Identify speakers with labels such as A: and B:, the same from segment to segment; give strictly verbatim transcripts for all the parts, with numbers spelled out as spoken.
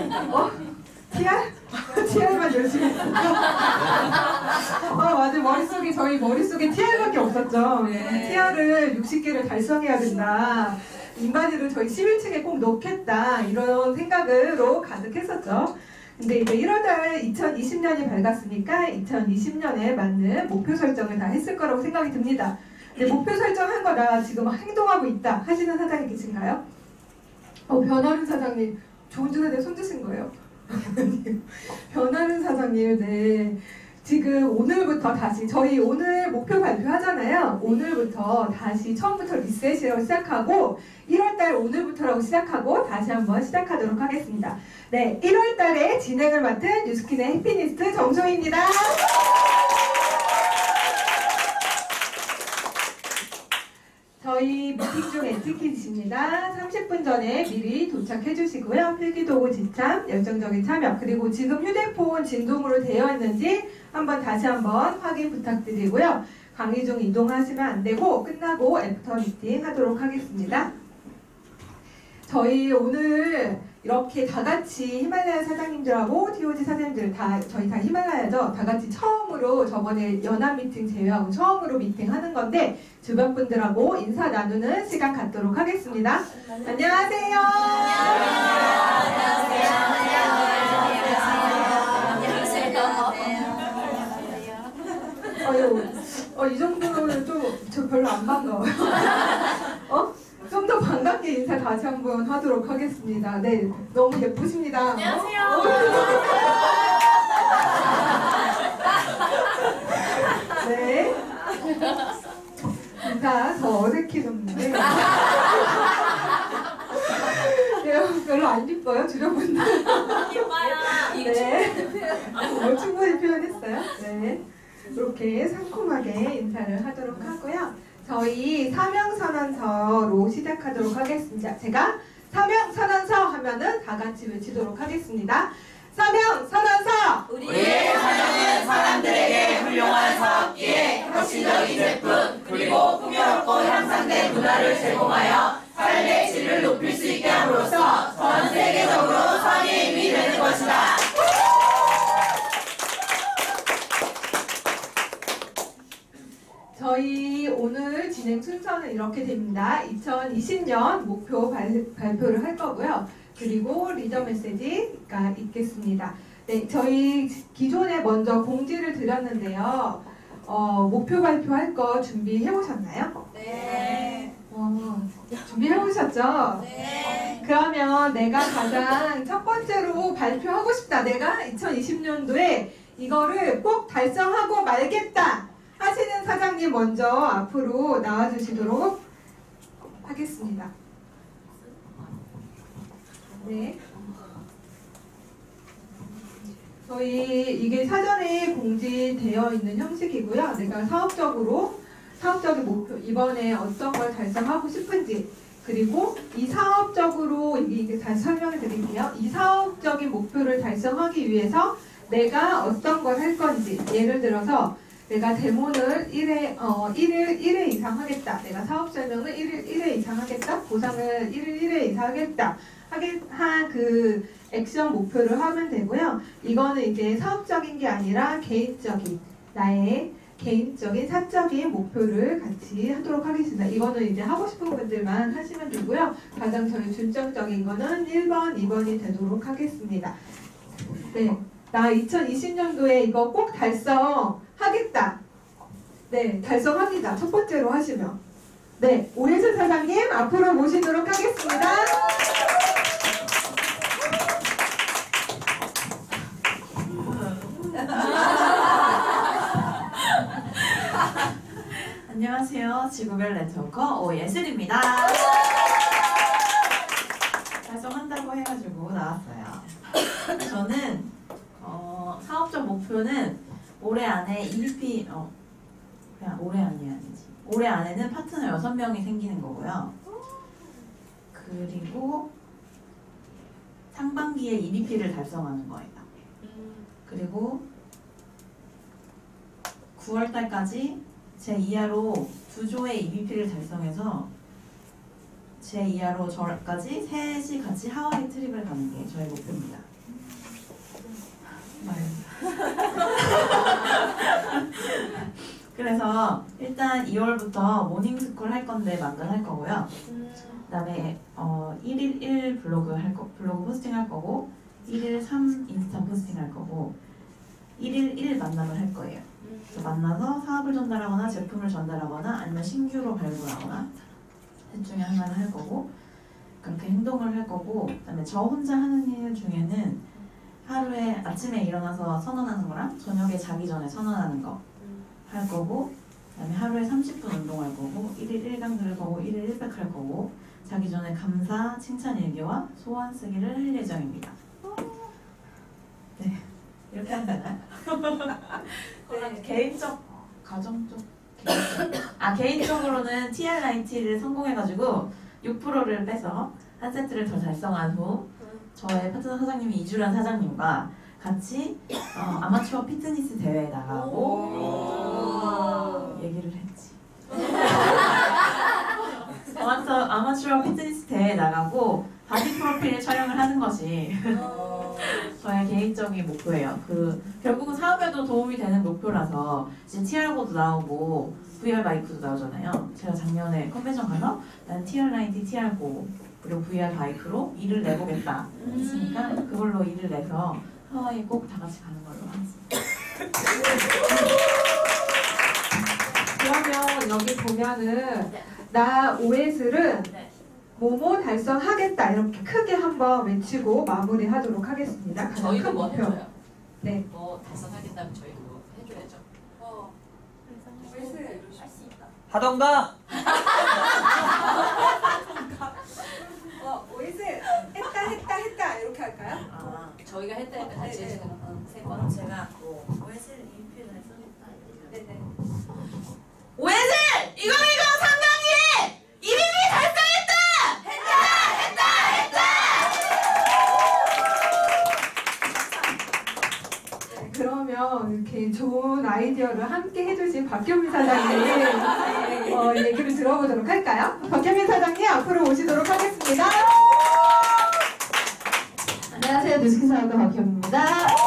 A: 어? 티알? 티알만 열심히 했어요. 아 맞아요. 머릿속에 저희 머릿속에 티알밖에 없었죠.
B: 네.
A: 티알을 육십 개를 달성해야 된다. 인바디를 저희 십일 층에 꼭 넣겠다. 이런 생각으로 가득했었죠. 근데 이제 일월달 이천이십 년이 밝았으니까 이천이십 년에 맞는 목표 설정을 다 했을 거라고 생각이 듭니다. 근데 목표 설정한 거 나 지금 행동하고 있다 하시는 사장님 계신가요? 어, 변하는 사장님 좋은 주사대 손 드신 거예요? 변하는 사장님, 네. 지금 오늘부터 다시 저희 오늘 목표 발표하잖아요. 오늘부터 다시 처음부터 리셋이라고 시작하고 일월달 오늘부터라고 시작하고 다시 한번 시작하도록 하겠습니다. 네, 일월달에 진행을 맡은 뉴스킨의 해피니스트 정소희입니다. 저희 미팅 중 에티켓입니다. 삼십 분 전에 미리 도착해 주시고요. 필기도구 지참, 열정적인 참여, 그리고 지금 휴대폰 진동으로 되어 있는지 한번 다시 한번 확인 부탁드리고요. 강의 중 이동하시면 안 되고 끝나고 애프터 미팅 하도록 하겠습니다. 저희 오늘 이렇게 다 같이 히말라야 사장님들하고 티오지 사장님들 다 저희 다 히말라야죠. 다 같이 처음으로 저번에 연합 미팅 제외하고 처음으로 미팅하는 건데 주변 분들하고 인사 나누는 시간 갖도록 하겠습니다. 안녕하세요.
B: 안녕하세요.
A: 안녕하세요. 어, 이 정도는 좀 저 별로 안 반가워요. 어? 좀 더 반갑게 인사 다시 한번 하도록 하겠습니다. 네, 너무 예쁘십니다.
B: 안녕하세요.
A: 어? 네. 인사 더 어색해졌는데. 네, 별로 안 이뻐요, 주변 분들.
B: 이뻐요.
A: 네. 어, 충분히 표현했어요. 네. 이렇게 상콤하게 인사를 하도록 하고요. 저희 사명선언서로 시작하도록 하겠습니다. 제가 사명선언서 하면은 다 같이 외치도록 하겠습니다. 사명선언서!
B: 우리의 사명은 사람들에게 훌륭한 사업기에 혁신적인 제품 그리고 풍요롭고 향상된 문화를 제공하여 삶의 질을 높일 수 있게 함으로써 전 세계적으로 선의 힘이 되는 것이다.
A: 저희 오늘 진행 순서는 이렇게 됩니다. 이천이십 년 목표 발, 발표를 할 거고요. 그리고 리더 메시지가 있겠습니다. 네, 저희 기존에 먼저 공지를 드렸는데요. 어, 목표 발표할 거 준비해 오셨나요?
B: 네.
A: 어, 준비해 오셨죠?
B: 네.
A: 그러면 내가 가장 첫 번째로 발표하고 싶다. 내가 이천이십 년도에 이거를 꼭 달성하고 말겠다 하시는 사장님 먼저 앞으로 나와주시도록 하겠습니다. 네. 저희 이게 사전에 공지되어 있는 형식이고요. 내가 사업적으로 사업적인 목표 이번에 어떤 걸 달성하고 싶은지 그리고 이 사업적으로 이게 다시 설명을 드릴게요. 이 사업적인 목표를 달성하기 위해서 내가 어떤 걸 할 건지 예를 들어서 내가 데모를 일 회, 어, 일 일 일 회 이상 하겠다. 내가 사업 설명을 일 일 일 회 이상 하겠다. 보상을 일 일 일 회 이상 하겠다. 하게 한 그 액션 목표를 하면 되고요. 이거는 이제 사업적인 게 아니라 개인적인 나의 개인적인 사적인 목표를 같이 하도록 하겠습니다. 이거는 이제 하고 싶은 분들만 하시면 되고요. 가장 저희 중점적인 거는 일 번, 이 번이 되도록 하겠습니다. 네, 나 이천이십 년도에 이거 꼭 달성하겠다. 네, 달성합니다. 첫 번째로 하시면. 네, 오혜준 사장님 앞으로 모시도록 하겠습니다.
B: 안녕하세요. 지구별 네트워커 오예슬입니다. 달성한다고 해가지고 나왔어요. 저는 어, 사업적 목표는 올해 안에 이비피 어, 그냥 올해 안이 아니지. 올해 안에는 파트너 여섯 명이 생기는 거고요. 그리고 상반기에 이비피를 달성하는 거예요. 그리고 구월 달까지 제 이하로 두 조의 이비피를 달성해서 제 이하로 저까지 셋이 같이 하와이 트립을 가는 게 저의 목표입니다.
C: 일단 이월부터 모닝스쿨 할 건데 만들 할 거고요. 그다음에 어 일일 일 블로그 할 거, 블로그 포스팅 할 거고 일일 삼 인스타 포스팅 할 거고 일일 일 만남을 할 거예요. 그래서 만나서 사업을 전달하거나 제품을 전달하거나 아니면 신규로 발굴하거나 셋 중에 하나를 할 거고 그렇게 행동을 할 거고 그다음에 저 혼자 하는 일 중에는 하루에 아침에 일어나서 선언하는 거랑 저녁에 자기 전에 선언하는 거 할 거고 그다음에 하루에 삼십 분 운동할 거고 일일 일 강 들을 거고 일일 일 백 할 거고 자기 전에 감사, 칭찬 일기와 소원 쓰기를 할 예정입니다. 네, 이렇게 하면 되나요? 네. 개인적, 가정적, 개인적. 아 개인적으로는 티알아이티를 성공해가지고 육 퍼센트를 빼서 한 세트를 더 달성한 후 저의 파트너 사장님이 이주란 사장님과 같이 어, 아마추어 피트니스 대회에 나가고 얘기를 했지. 아마추어, 아마추어 피트니스 대회에 나가고 바디 프로필 촬영을 하는 것이 저의 개인적인 목표예요. 그 결국은 사업에도 도움이 되는 목표라서 이제 티알고도 나오고 브이알 바이크도 나오잖아요. 제가 작년에 컨벤션 가서 난 티알아이티 티알고 그리고 브이알 바이크로 일을 내보겠다 했으니까 그걸로 일을 내서 하와이 꼭 다 같이 가는 걸로 하겠습니다.
A: 그러면 여기 보면은 나 오에스를 뭐뭐 달성하겠다 이렇게 크게 한번 외치고 마무리하도록 하겠습니다. 가장
B: 저희도
A: 큰
B: 뭐
A: 목표.
B: 해줘요?
A: 네.
B: 뭐 달성하겠다면 저희도 뭐 해줘야죠.
D: 어. 오에스 할수 있다.
E: 하던가.
D: 어, 오에스 했다 했다 했다 이렇게 할까요?
C: 아,
B: 저희가 했다 했다 같이
D: 네네.
B: 해주는 거 세
C: 그럼
B: 번.
C: 제가 뭐 오에스를 이미피를 써줬다.
D: 네네.
C: 오에스! 이거 이거 상강기에 이미피 달성했다! 했다! 했다! 했다!
A: 네, 그러면 이렇게 좋은 아이디어를 함께 해주신 박경민 사장님 어, 얘기를 들어보도록 할까요? 박경민 사장님 앞으로 오시도록 하겠습니다.
F: 안녕하세요. 뉴스키사업가 박현입니다.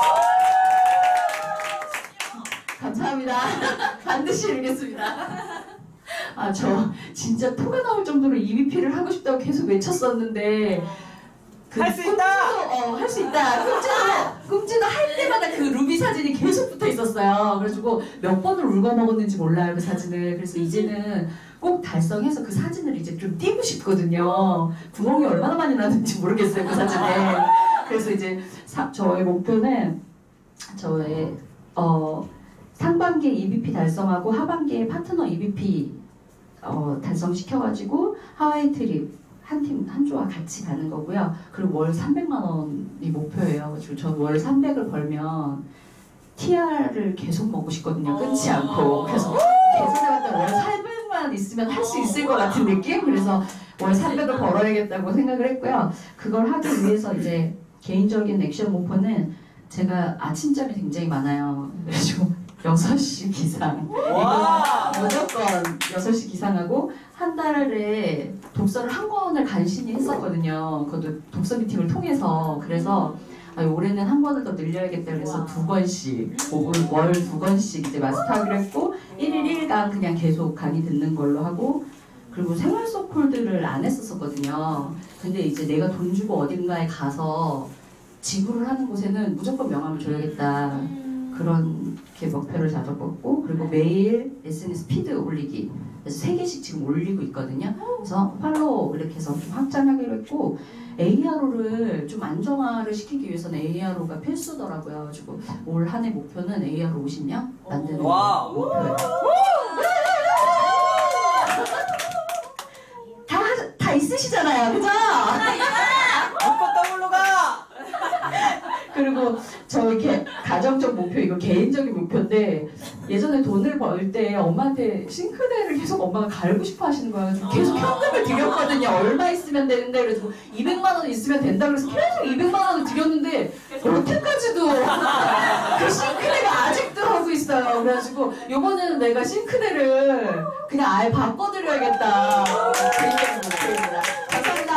F: 감사합니다. 반드시 이루겠습니다. 아, 저 진짜 토가 나올 정도로 이비피를 하고 싶다고 계속 외쳤었는데
E: 할 수 있다!
F: 어, 할 수 있다. 꿈지도, 꿈지도 할 때마다 그 루비 사진이 계속 붙어 있었어요. 그래가지고 몇 번을 울고 먹었는지 몰라요, 그 사진을. 그래서 이제는 꼭 달성해서 그 사진을 이제 좀 띄고 싶거든요. 구멍이 얼마나 많이 나는지 모르겠어요, 그 사진에. 그래서 이제 사, 저의 목표는 저의 어, 상반기에 이비피 달성하고 하반기에 파트너 이비피 어, 달성시켜가지고 하와이 트립 한 팀, 한 조와 같이 가는 거고요. 그리고 월 삼백만 원이 목표예요. 그리고 전 월 삼백을 벌면 티알을 계속 먹고 싶거든요. 끊지 않고. 그래서 계산해봤더니 월 사백만 있으면 할 수 있을 것 같은 느낌? 그래서 월 삼백을 벌어야겠다고 생각을 했고요. 그걸 하기 위해서 이제 개인적인 액션 목표는 제가 아침잠이 굉장히 많아요. 그래가지고 여섯 시 기상.
E: 와!
F: 무조건 여섯 시 기상하고 한 달에 독서를 한 권을 간신히 했었거든요. 그것도 독서 미팅을 통해서. 그래서 아, 올해는 한 권을 더 늘려야겠다 그래서 두 권씩 월 두 권씩 이제 마스터하기로 했고 일일 일 강 그냥 계속 강의 듣는 걸로 하고 그리고 생활 서폴드를 안 했었거든요. 근데 이제 내가 돈 주고 어딘가에 가서 지불을 하는 곳에는 무조건 명함을 줘야겠다. 그렇게 목표를 잡아봤고 그리고 매일 에스엔에스 피드 올리기 그래서 세 개씩 지금 올리고 있거든요. 그래서 팔로우 이렇게 해서 좀 확장하기로 했고 에이아르오를 좀 안정화를 시키기 위해서는 에이아르오가 필수더라고요. 그래가지고 올 한 해 목표는 에이아르오 오십 명 만드는
E: 와우.
F: 목표예요. 다, 다 있으시잖아요. 그죠?
E: 묶어 더블로 가!
F: 그리고 저 이렇게 가정적 목표 이거 개인적인 목표인데 예전에 돈을 벌 때 엄마한테 싱크대를 계속 엄마가 갈고 싶어 하시는 거야. 그래서 계속 현금을 드렸거든요. 얼마 있으면 되는데 그래서 이백만 원 있으면 된다 그래서 계속 이백만 원을 드렸는데 여태까지도 그 싱크대가 아직도 하고 있어요. 그래가지고 요번에는 내가 싱크대를 그냥 아예 바꿔드려야겠다. 개인적인 목표입니다. 감사합니다.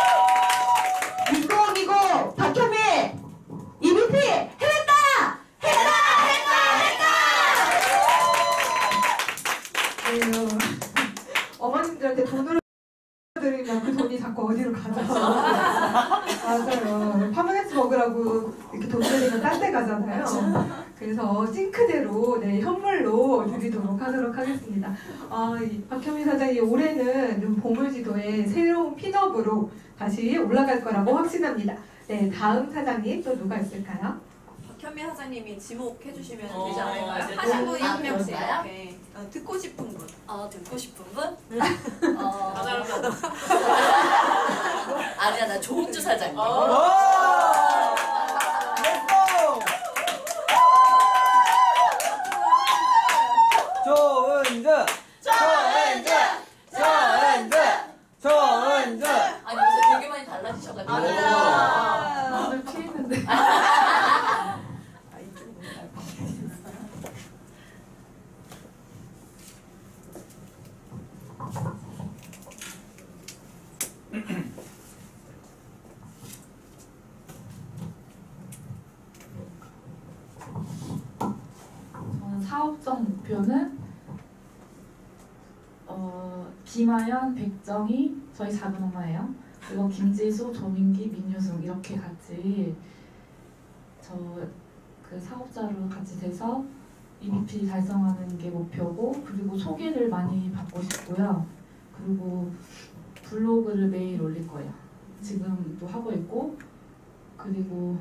F: 이공이공 박현미 이비피 해냈다! 해냈다! 했다! 했다!
A: 네, 거라고 이렇게 돈 들이면 딴 데 가잖아요. 그래서 싱크대로 네, 현물로 드리도록 하도록 하겠습니다. 아, 이 박현미 사장이 올해는 좀 보물지도에 새로운 핀업으로 다시 올라갈 거라고 확신합니다. 네, 다음 사장님 또 누가 있을까요?
B: 박현미 사장님이 지목해 주시면
G: 어,
B: 되지 않을까요?
G: 네.
B: 하신 분이
G: 아,
B: 한 명씩
G: 그럴까요?
B: 이렇게 어, 듣고 싶은 분.
G: 어, 듣고 싶은 분? 어, 아니야, 나 조은주 사장님.
E: 와! 렛츠고! 조은주! 조은주! 조은주! 조은주!
G: 아니, 요새 되게 많이 달라지셔가지고.
B: 맞아.
F: 오늘 피했는데. 저는 사업적 목표는 어, 김아연, 백정희, 저희 작은 엄마예요. 그리고 김지수, 조민기, 민유승 이렇게 같이 저 그 사업자로 같이 돼서 이비피 달성하는 게 목표고, 그리고 소개를 많이 받고 싶고요. 그리고 블로그를 매일 올릴 거예요. 지금도 하고 있고, 그리고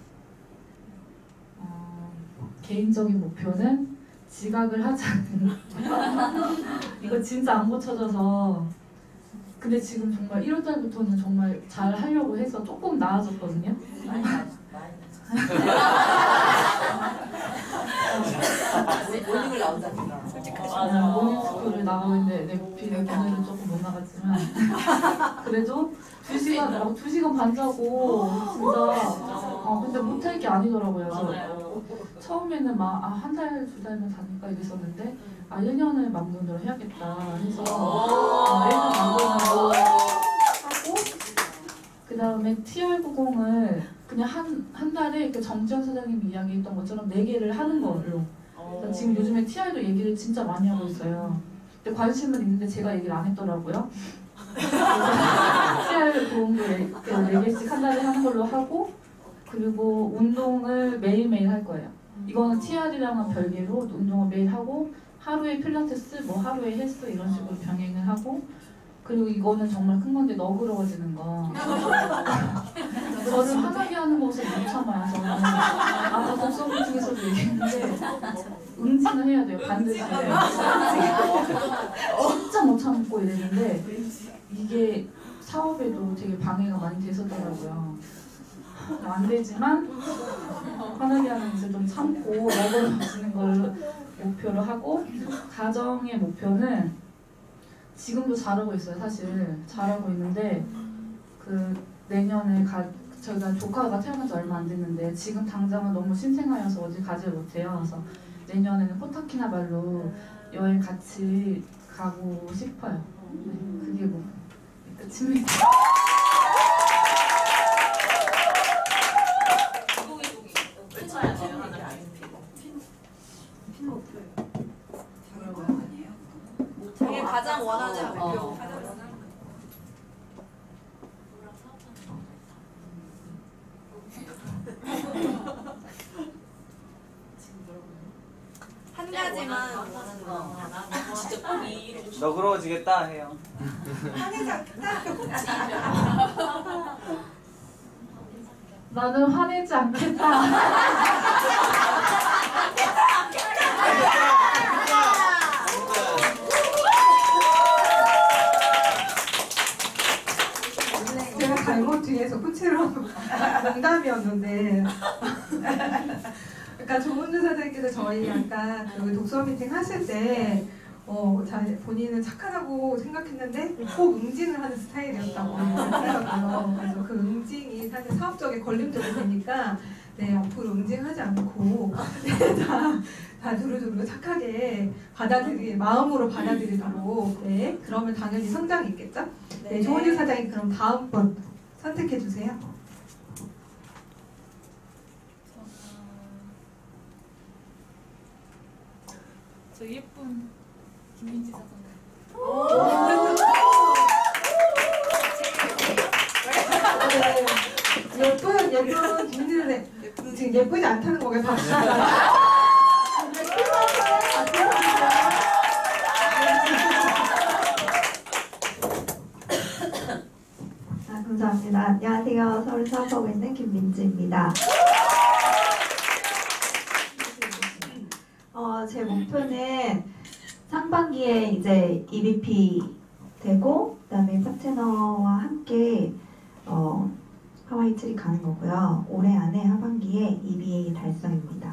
F: 어, 개인적인 목표는 지각을 하지 않는 이거 진짜 안 고쳐져서. 근데 지금 정말 일월 달부터는 정말 잘 하려고 해서 조금 나아졌거든요.
G: 많이 나, 많이 나. 모닝을 나온다니까. 솔직하시
F: 맞아. 모닝스쿨을 나가고 있는데 내 목표는 오늘은 조금 못 나갔지만 그래도 두 시간 어, 두 시간 반 자고 진짜 어 근데 못할 게 아니더라고요. 그래서 처음에는 막 아 한 달 두 달만 다닐까 이랬었는데 아 일 년을 막론으로 해야겠다 해서 어, 일 년 막론으로 하고 그 다음에 티알 구십을 그냥 한, 한 달에 그 정지현 사장님이 이야기했던 것처럼 네 개를 하는 걸로. 그러니까 지금 요즘에 티알도 얘기를 진짜 많이 하고 있어요. 근데 관심은 있는데 제가 얘기를 안 했더라고요. 티알 구십도 네 개씩 한 달에 하는 걸로 하고, 그리고 운동을 매일매일 할 거예요. 이거는 티알이랑은 별개로 운동을 매일 하고, 하루에 필라테스, 뭐 하루에 헬스 이런 식으로 병행을 하고, 그리고 이거는 정말 큰 건데 너그러워지는 거. 저를 편하게 하는 것을 못 참아요. 저는 아까 독서 미팅에서도 얘기했는데 응징을 해야 돼요. 반드시. 진짜 못 참고 이랬는데 이게 사업에도 되게 방해가 많이 됐었더라고요. 안 되지만 편하게 하는 것을 좀 참고 너그러워지는 걸 목표로 하고, 가정의 목표는 지금도 잘하고 있어요. 사실 잘하고 있는데 그 내년에 가 저희가 조카가 태어난 지 얼마 안 됐는데 지금 당장은 너무 신생아여서 어디 가지 못해요. 그래서 내년에는 코타키나발루 여행 같이 가고 싶어요. 네, 그게 뭐 끝입니다.
G: 괜찮아요. 하나.
B: 자기 가장 원하는
G: 어,
B: 목표.
G: 어.
B: 가장 원하는 한 가지만 원하는 거.
G: 진짜 꼭 이 일을
E: 너그러워지겠다 해요.
D: 화내지 않겠다.
F: 나는 화내지 않겠다.
A: 제가 잘못 뒤에서 코치로 농담이었는데 그러니까 조은주 사장님께서 저희 아까 그 독서 미팅 하실 때 어, 잘 본인은 착하다고 생각했는데 꼭 응징을 하는 스타일이었다고 하더라고요. 그래서 그 응징이 사실 사업적인 걸림돌이 되니까 네, 앞으로 응징하지 않고 네, 다, 다 두루두루 착하게 받아들이 마음으로 받아들이도록 네, 그러면 당연히 성장이 있겠죠? 네, 조은주 사장님 그럼 다음 분 선택해 주세요.
H: 저 예쁜 김민지 사장님.
A: 예쁜 예쁜 김민재 지금 예쁘지 않다는 거게 박수.
I: 아, 감사합니다. 안녕하세요. 서울 사업하고 있는 김민지입니다. 어, 제 목표는 상반기에 이제 이비피 되고 그다음에 파트너와 함께 어, 하와이 트립 가는 거고요. 올해 안에 하반기에 이비에이 달성입니다.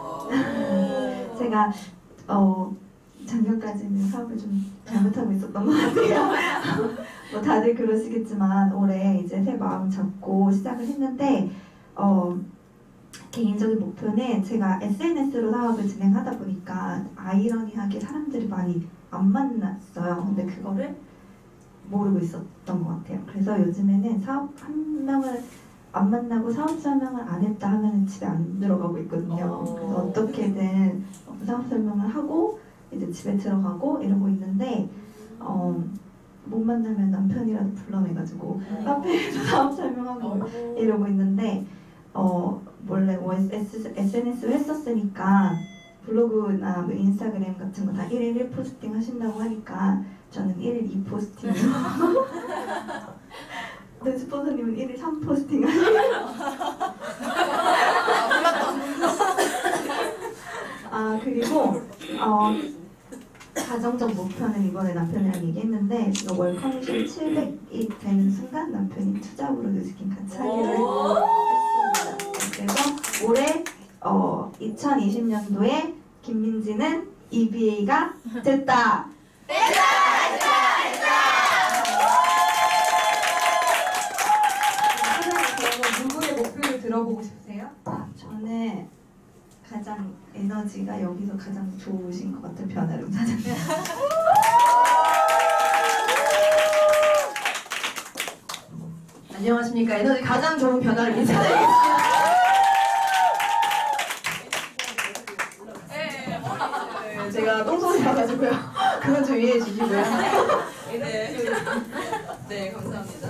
I: 제가 어, 작년까지는 사업을 좀 잘못하고 있었던 것 같아요. 뭐 다들 그러시겠지만 올해 이제 새 마음 잡고 시작을 했는데 어, 개인적인 목표는 제가 에스엔에스로 사업을 진행하다 보니까 아이러니하게 사람들이 많이 안 만났어요. 근데 그거를 모르고 있었던 것 같아요. 그래서 요즘에는 사업 한 명을 안 만나고 사업 설명을 안 했다 하면 집에 안 들어가고 있거든요. 그래서 어떻게든 사업 설명을 하고 이제 집에 들어가고 이러고 있는데 어, 못 만나면 남편이라도 불러내가지고 카페에서 사업 설명하고 이러고 있는데 어, 원래 뭐 에스엔에스로 했었으니까 블로그나 뭐 인스타그램 같은 거 다 일일 일 포스팅 하신다고 하니까 저는 일일 이 포스팅을 네, 스폰서님은 일일 삼 포스팅 하시고 아 그리고 어, 가정적 목표는 이번에 남편이랑 얘기했는데 제가 월 커미션 칠백이 되는 순간 남편이 투잡으로 뉴스킨 같이 하기로 했습니다. 그래서 올해 어, 이천이십 년도에 김민지는 이비에이가 됐다!
A: 그러면 누구의 목표를 들어보고 싶으세요?
I: 아, 저는 가장 에너지가 여기서 가장 좋으신 것 같은 변화를 사장님.
F: 안녕하십니까. 에너지 가장 좋은 변화를 인사드리겠습니다. 네, 제가 똥소리 나가지고요. 그건 좀 이해해 주시고요.
G: 네. 네, 감사합니다.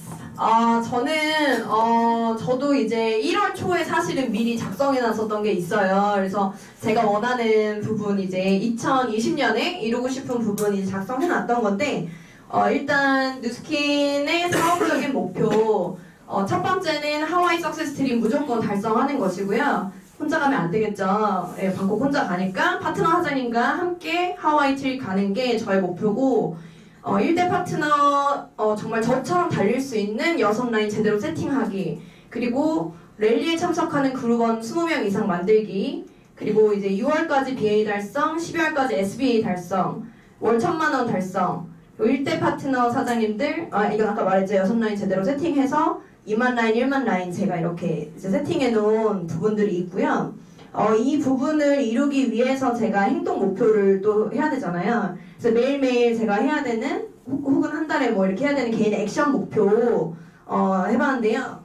F: 아, 저는, 어, 저도 이제 일월 초에 사실은 미리 작성해 놨었던 게 있어요. 그래서 제가 원하는 부분 이제 이천이십 년에 이루고 싶은 부분이 작성해 놨던 건데, 어, 일단, 뉴스킨의 사업적인 목표, 어, 첫 번째는 하와이 석세스 트립 무조건 달성하는 것이고요. 혼자 가면 안 되겠죠. 예, 방콕 혼자 가니까 파트너 사장님과 함께 하와이 트립 가는 게 저의 목표고, 어, 일 대 파트너 어, 정말 저처럼 달릴 수 있는 여섯 라인 제대로 세팅하기, 그리고 랠리에 참석하는 그룹원 이십 명 이상 만들기, 그리고 이제 유월까지 비에이 달성, 십이월까지 에스비에이 달성, 월 천만 원 달성, 일 대 파트너 사장님들, 아 이건 아까 말했죠. 여섯 라인 제대로 세팅해서 이만 라인, 일만 라인 제가 이렇게 이제 세팅해 놓은 부분들이 있고요. 어, 이 부분을 이루기 위해서 제가 행동 목표를 또 해야 되잖아요. 그래서 매일매일 제가 해야 되는 혹- 혹은 한 달에 뭐 이렇게 해야 되는 개인의 액션 목표 어, 해봤는데요.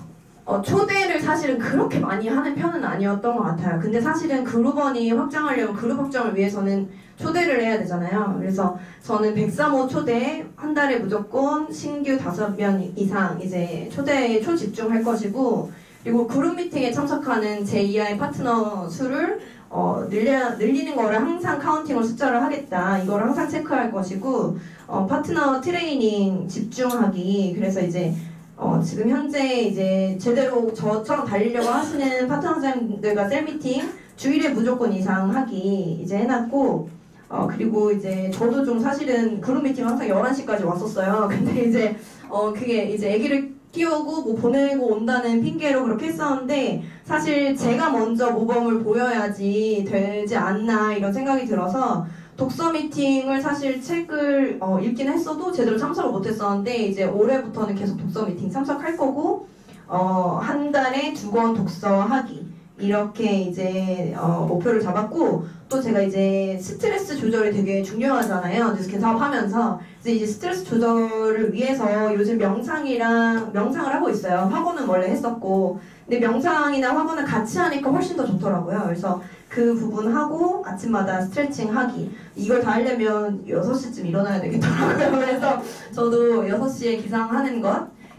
F: 어, 초대를 사실은 그렇게 많이 하는 편은 아니었던 것 같아요. 근데 사실은 그룹원이 확장하려면 그룹 확장을 위해서는 초대를 해야 되잖아요. 그래서 저는 백삼 호 초대에 한 달에 무조건 신규 다섯 명 이상 이제 초대에 초집중할 것이고, 그리고 그룹 미팅에 참석하는 제 이하의 파트너 수를 어, 늘려, 늘리는 거를 항상 카운팅을 숫자를 하겠다. 이거를 항상 체크할 것이고, 어, 파트너 트레이닝 집중하기. 그래서 이제 어, 지금 현재 이제 제대로 저처럼 달리려고 하시는 파트너들과 셀 미팅 주일에 무조건 이상 하기 이제 해놨고, 어, 그리고 이제 저도 좀 사실은 그룹 미팅 항상 열한 시까지 왔었어요. 근데 이제 어, 그게 이제 아기를 끼우고 뭐 보내고 온다는 핑계로 그렇게 했었는데, 사실 제가 먼저 모범을 보여야지 되지 않나 이런 생각이 들어서 독서 미팅을 사실 책을 어, 읽긴 했어도 제대로 참석을 못했었는데, 이제 올해부터는 계속 독서 미팅 참석할 거고, 어, 한 달에 두 권 독서하기 이렇게 이제 어, 목표를 잡았고, 또 제가 이제 스트레스 조절이 되게 중요하잖아요. 뉴스킨 사업하면서. 그래서 이제 스트레스 조절을 위해서 요즘 명상이랑 명상을 하고 있어요. 학원은 원래 했었고, 근데 명상이나 학원을 같이 하니까 훨씬 더 좋더라고요. 그래서 그 부분 하고 아침마다 스트레칭 하기, 이걸 다 하려면 여섯 시쯤 일어나야 되겠더라고요. 그래서 저도 여섯 시에 기상하는 것,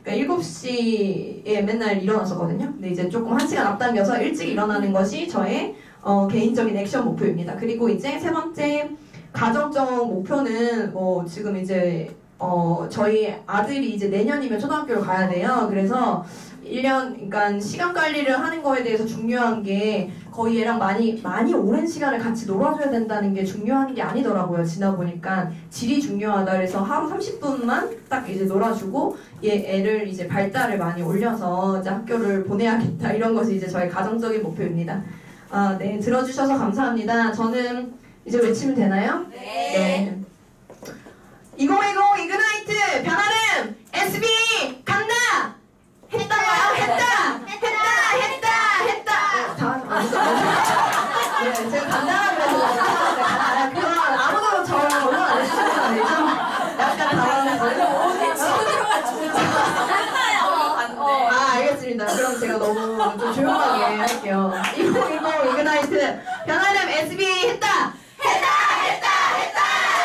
J: 일곱 시에 맨날 일어났었거든요. 근데 이제 조금 한 시간 앞당겨서 일찍 일어나는 것이 저의 어, 개인적인 액션 목표입니다. 그리고 이제 세 번째 가정적 목표는 뭐 지금 이제 어, 저희 아들이 이제 내년이면 초등학교를 가야 돼요. 그래서 일 년, 그러니까 시간 관리를 하는 거에 대해서 중요한 게 거의 얘랑 많이, 많이 오랜 시간을 같이 놀아줘야 된다는 게 중요한 게 아니더라고요. 지나 보니까 질이 중요하다. 그래서 하루 삼십 분만 딱 이제 놀아주고 얘 애를 이제 발달을 많이 올려서 이제 학교를 보내야겠다. 이런 것이 이제 저의 가정적인 목표입니다. 아, 네. 들어주셔서 감사합니다. 저는 이제 외치면 되나요?
B: 네.
J: 네. 이천이십 이그나이트 변화름 에스비 간다! 했다고요? 했다! 했다! 했다! 했다! 다, 아, 네, 제가 간다라고 그래서 아, 그건 아무도 저를 언론 안 해주시는 거 아니죠? 약간 당황해서
B: 치고 들어가지고
J: 어, 아, 알겠습니다. 그럼 제가 너무 좀 조용하게 할게요. 이천이십 이그나이트 변화름 에스비 했다! 했다! 했다! 했다!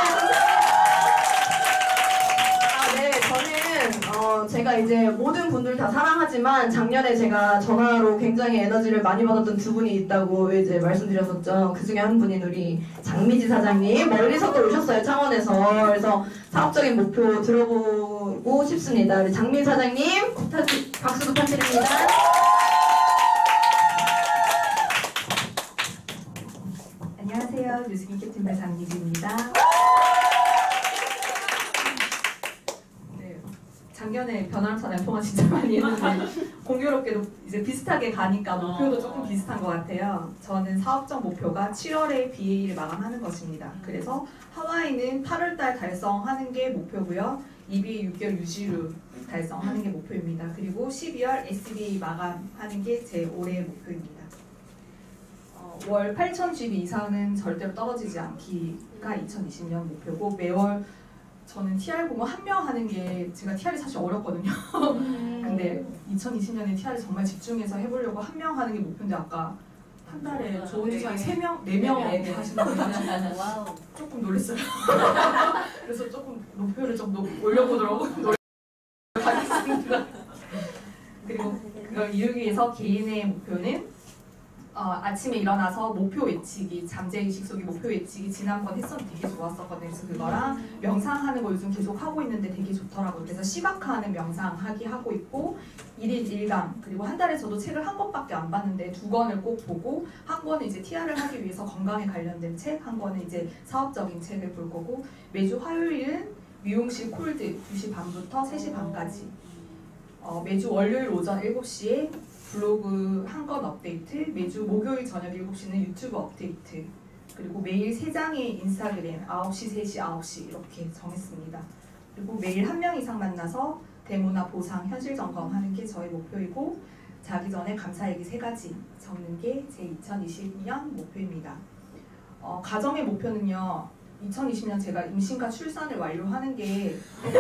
J: 아, 네, 저는 어, 제가 이제 모든 분들 다 사랑하지만 작년에 제가 전화로 굉장히 에너지를 많이 받았던 두 분이 있다고 이제 말씀드렸었죠. 그 중에 한 분인 우리 장미지 사장님 멀리서 또 오셨어요. 창원에서. 그래서 사업적인 목표 들어보고 싶습니다. 우리 장미지 사장님 부탁- 박수 부탁드립니다.
K: 안녕하세요. 뉴스긴 캡틴의 장미지입니다. 네, 작년에 변화람선 엠포만 진짜 많이 했는데 공교롭게도 이제 비슷하게 가니까 목표도 조금 비슷한 것 같아요. 저는 사업적 목표가 칠월에 비에이를 마감하는 것입니다. 그래서 하와이는 팔월달 달성하는 게 목표고요. 이비에이 육 개월 유지로 달성하는 게 목표입니다. 그리고 십이월 에스비에이 마감하는 게 제 올해의 목표입니다. 월 팔천 지비 이상은 절대로 떨어지지 않기가 이천이십 년 목표고 매월 저는 티알 공모 한 명 하는 게 제가 티알이 사실 어렵거든요. 근데 이천이십 년에 티알을 정말 집중해서 해보려고 한 명 하는 게 목표인데 아까 한 달에 좋은 시간이 세 명, 네 명 하시는 분이 조금 놀랐어요. 그래서 조금 목표를 좀 높, 올려보도록 노력하겠습니다. 그리고 그걸 이루기 위해서 개인의 목표는 어, 아침에 일어나서 목표 외치기, 잠재의식 속의 목표 외치기 지난번 했었는데 되게 좋았었거든요. 그래서 그거랑 명상하는 거 요즘 계속 하고 있는데 되게 좋더라고요. 그래서 시바카하는 명상하기 하고 있고 일일 일강 그리고 한 달에 저도 책을 한 권밖에 안 봤는데 두 권을 꼭 보고 한 권은 이제 티알을 하기 위해서 건강에 관련된 책, 한 권은 이제 사업적인 책을 볼 거고 매주 화요일은 미용실 콜드 두 시 반부터 세 시 반까지 어, 매주 월요일 오전 일곱 시에 블로그 한 건 업데이트, 매주 목요일 저녁 일곱 시는 유튜브 업데이트, 그리고 매일 세 장의 인스타그램 아홉 시, 세 시, 아홉 시 이렇게 정했습니다. 그리고 매일 한 명 이상 만나서 데모나 보상, 현실 점검하는 게 저의 목표이고 자기 전에 감사 얘기 세 가지 적는 게 제 이천이십 년 목표입니다. 어, 가정의 목표는요. 이천이십 년 제가 임신과 출산을 완료하는 게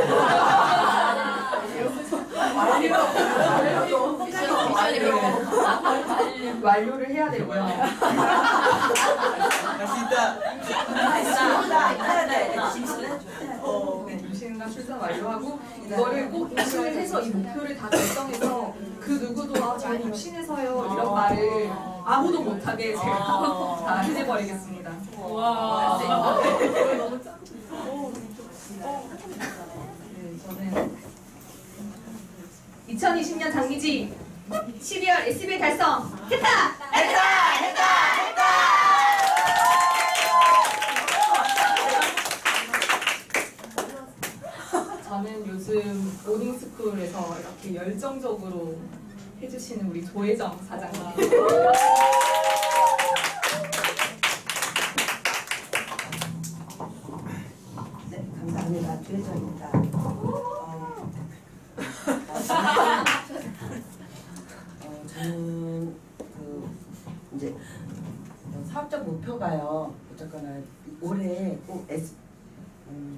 K: 완료를 해야 되고요.
E: 할 수 있다.
K: 네, 임신과 출산 완료하고 이거를 꼭 임신을 해서 이 목표를 다 달성해서 그 누구도 아, 저는 임신해서요 이런 말을 아무도 못하게 제가 다 해내버리겠습니다.
H: 와.
K: 네, 저는 이천이십 년 장미지 십이월 에스비에이 달성 했다!
B: 했다! 했다! 했다!
K: 저는 요즘 모닝스쿨에서 이렇게 열정적으로 해주시는 우리 조혜정 사장님
L: 네, 감사합니다. 조혜정입니다. 어, 어, 저는 그 이제 사업적 목표가요. 어쨌거나 올해 꼭 S 음,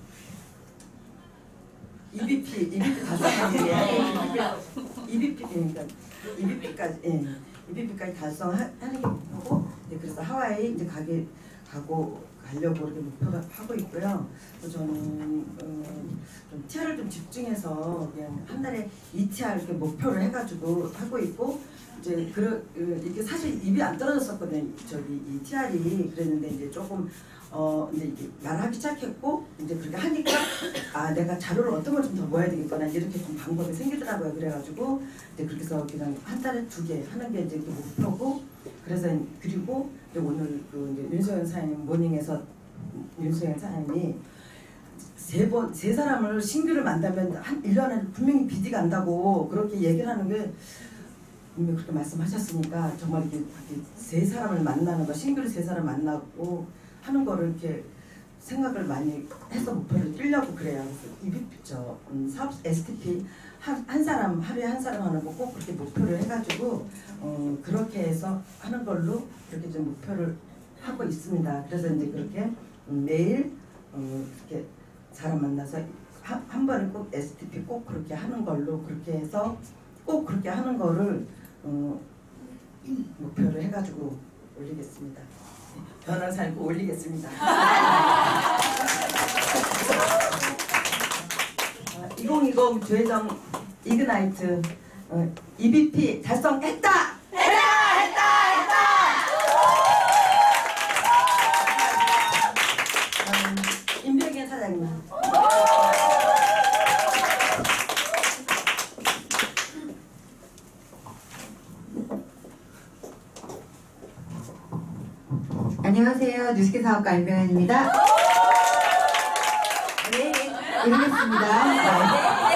L: 이비피 이비피 달성하는 게 이비피 그러니까 이비피까지 예, 이비피까지 달성하는 게 목표고 네, 그래서 하와이 이제 가게 가고 가려고 이렇게 목표가 하고 있고요. 그래서 저는 어, 좀 티알을 좀 집중해서 그냥 한 달에 이 티알 이렇게 목표를 해가지고 하고 있고 이제 그 이게 사실 입이 안 떨어졌었거든요. 저기 이 티알이 그랬는데 이제 조금 어 이제 이게 말하기 시작했고 이제 그렇게 하니까 아 내가 자료를 어떤 걸 좀 더 모아야 되겠구나 이렇게 좀 방법이 생기더라고요. 그래가지고 이제 그렇게 해서 그냥 한 달에 두 개 하는 게 이제 이렇게 목표고 그래서 그리고 이제 오늘 그 이제 윤소연 사장님 모닝에서 윤소연 사장님이 세 번 세 사람을 신규를 만나면 한 일 년에 분명히 비디 간다고 그렇게 얘기를 하는 게 분명히 그렇게 말씀하셨으니까 정말 이렇게 세 사람을 만나는 거 신규를 세 사람 만나고 하는 거를 이렇게 생각을 많이 해서 목표를 뛰려고 그래요. 그래서 이비피 저 음, 사업 에스티피 한, 한 사람 하루에 한 사람 하는 거 꼭 그렇게 목표를 해가지고 어, 그렇게 해서 하는 걸로 그렇게 좀 목표를 하고 있습니다. 그래서 이제 그렇게 음, 매일 어, 이렇게 사람 만나서 한, 한 번에 꼭 에스티피 꼭 그렇게 하는 걸로 그렇게 해서 꼭 그렇게 하는 거를 어, 목표를 해가지고 올리겠습니다. 변화 살고 올리겠습니다. 이천이십 조혜정 이그나이트 어, 이비피 달성했다!
B: 했다! 했다! 했다!
L: 음, 임병현 사장님.
M: 안녕하세요. 뉴스케 사업가 임병현입니다. 네, 이루겠습니다.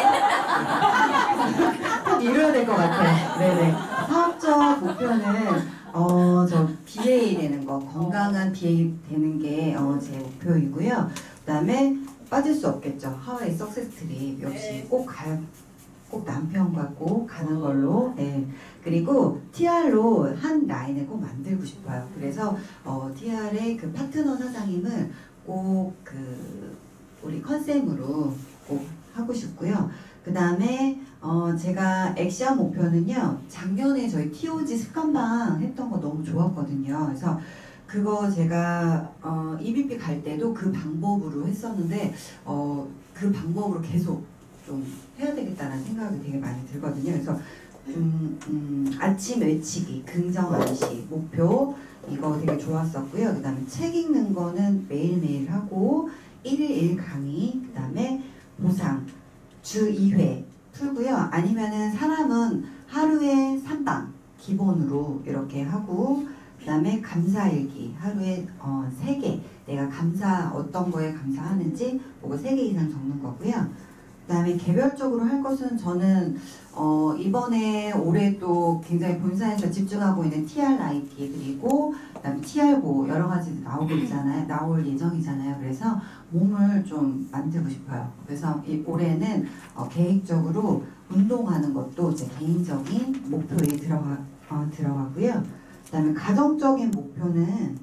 M: 꼭 이뤄야 될 것 같아요. 네네. 사업적 목표는 어, 저 비에이 되는 거, 건강한 비에이 되는 게 어, 제 목표이고요. 그다음에 빠질 수 없겠죠. 하와이 석세스 트립 역시 꼭 가요. 꼭 남편과 꼭 가는 걸로. 네. 그리고 티알로 한 라인을 꼭 만들고 싶어요. 그래서 어, 티알의 그 파트너 사장님은 꼭 그 우리 컨셉으로 꼭 하고 싶고요. 그 다음에 어, 제가 액션 목표는요. 작년에 저희 티오지 습관방 했던 거 너무 좋았거든요. 그래서 그거 제가 어, 이비피 갈 때도 그 방법으로 했었는데 어, 그 방법으로 계속 좀 해야 되겠다는 생각이 되게 많이 들거든요. 그래서 음, 음, 아침 외치기, 긍정 안시, 목표 이거 되게 좋았었고요. 그 다음에 책 읽는 거는 매일매일 하고 일일 일 강의, 그 다음에 보상 주 이 회 풀고요. 아니면은 사람은 하루에 삼 방 기본으로 이렇게 하고 그 다음에 감사일기 하루에 어, 세 개 내가 감사 어떤 거에 감사하는지 보고 세 개 이상 적는 거고요. 그 다음에 개별적으로 할 것은 저는 어, 이번에 올해 또 굉장히 본사에서 집중하고 있는 티알 아이티 그리고 그다음에 티알고 여러 가지 나오고 있잖아요. 나올 예정이잖아요. 그래서 몸을 좀 만들고 싶어요. 그래서 이 올해는 어, 계획적으로 운동하는 것도 제 개인적인 목표에 들어가, 어, 들어가고요. 그다음에 가정적인 목표는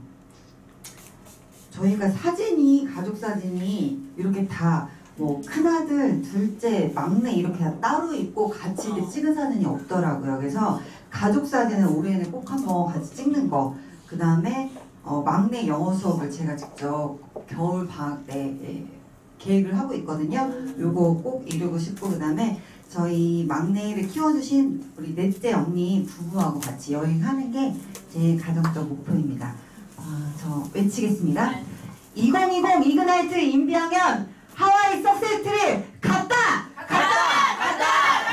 M: 저희가 사진이 가족 사진이 이렇게 다 뭐 큰아들, 둘째, 막내 이렇게 다 따로 있고 같이 이렇게 찍은 사진이 없더라고요. 그래서 가족 사진은 올해는 꼭 한번 같이 찍는 거. 그 다음에 어, 막내 영어 수업을 제가 직접 겨울 방학 때 예, 계획을 하고 있거든요. 요거 꼭 이루고 싶고 그 다음에 저희 막내를 키워주신 우리 넷째 언니 부부하고 같이 여행하는 게 제 가정적 목표입니다. 어, 저 외치겠습니다. 이천이십 이그나이트 임병현 하와이 석세스 트립 갔다! 갔다! 갔다!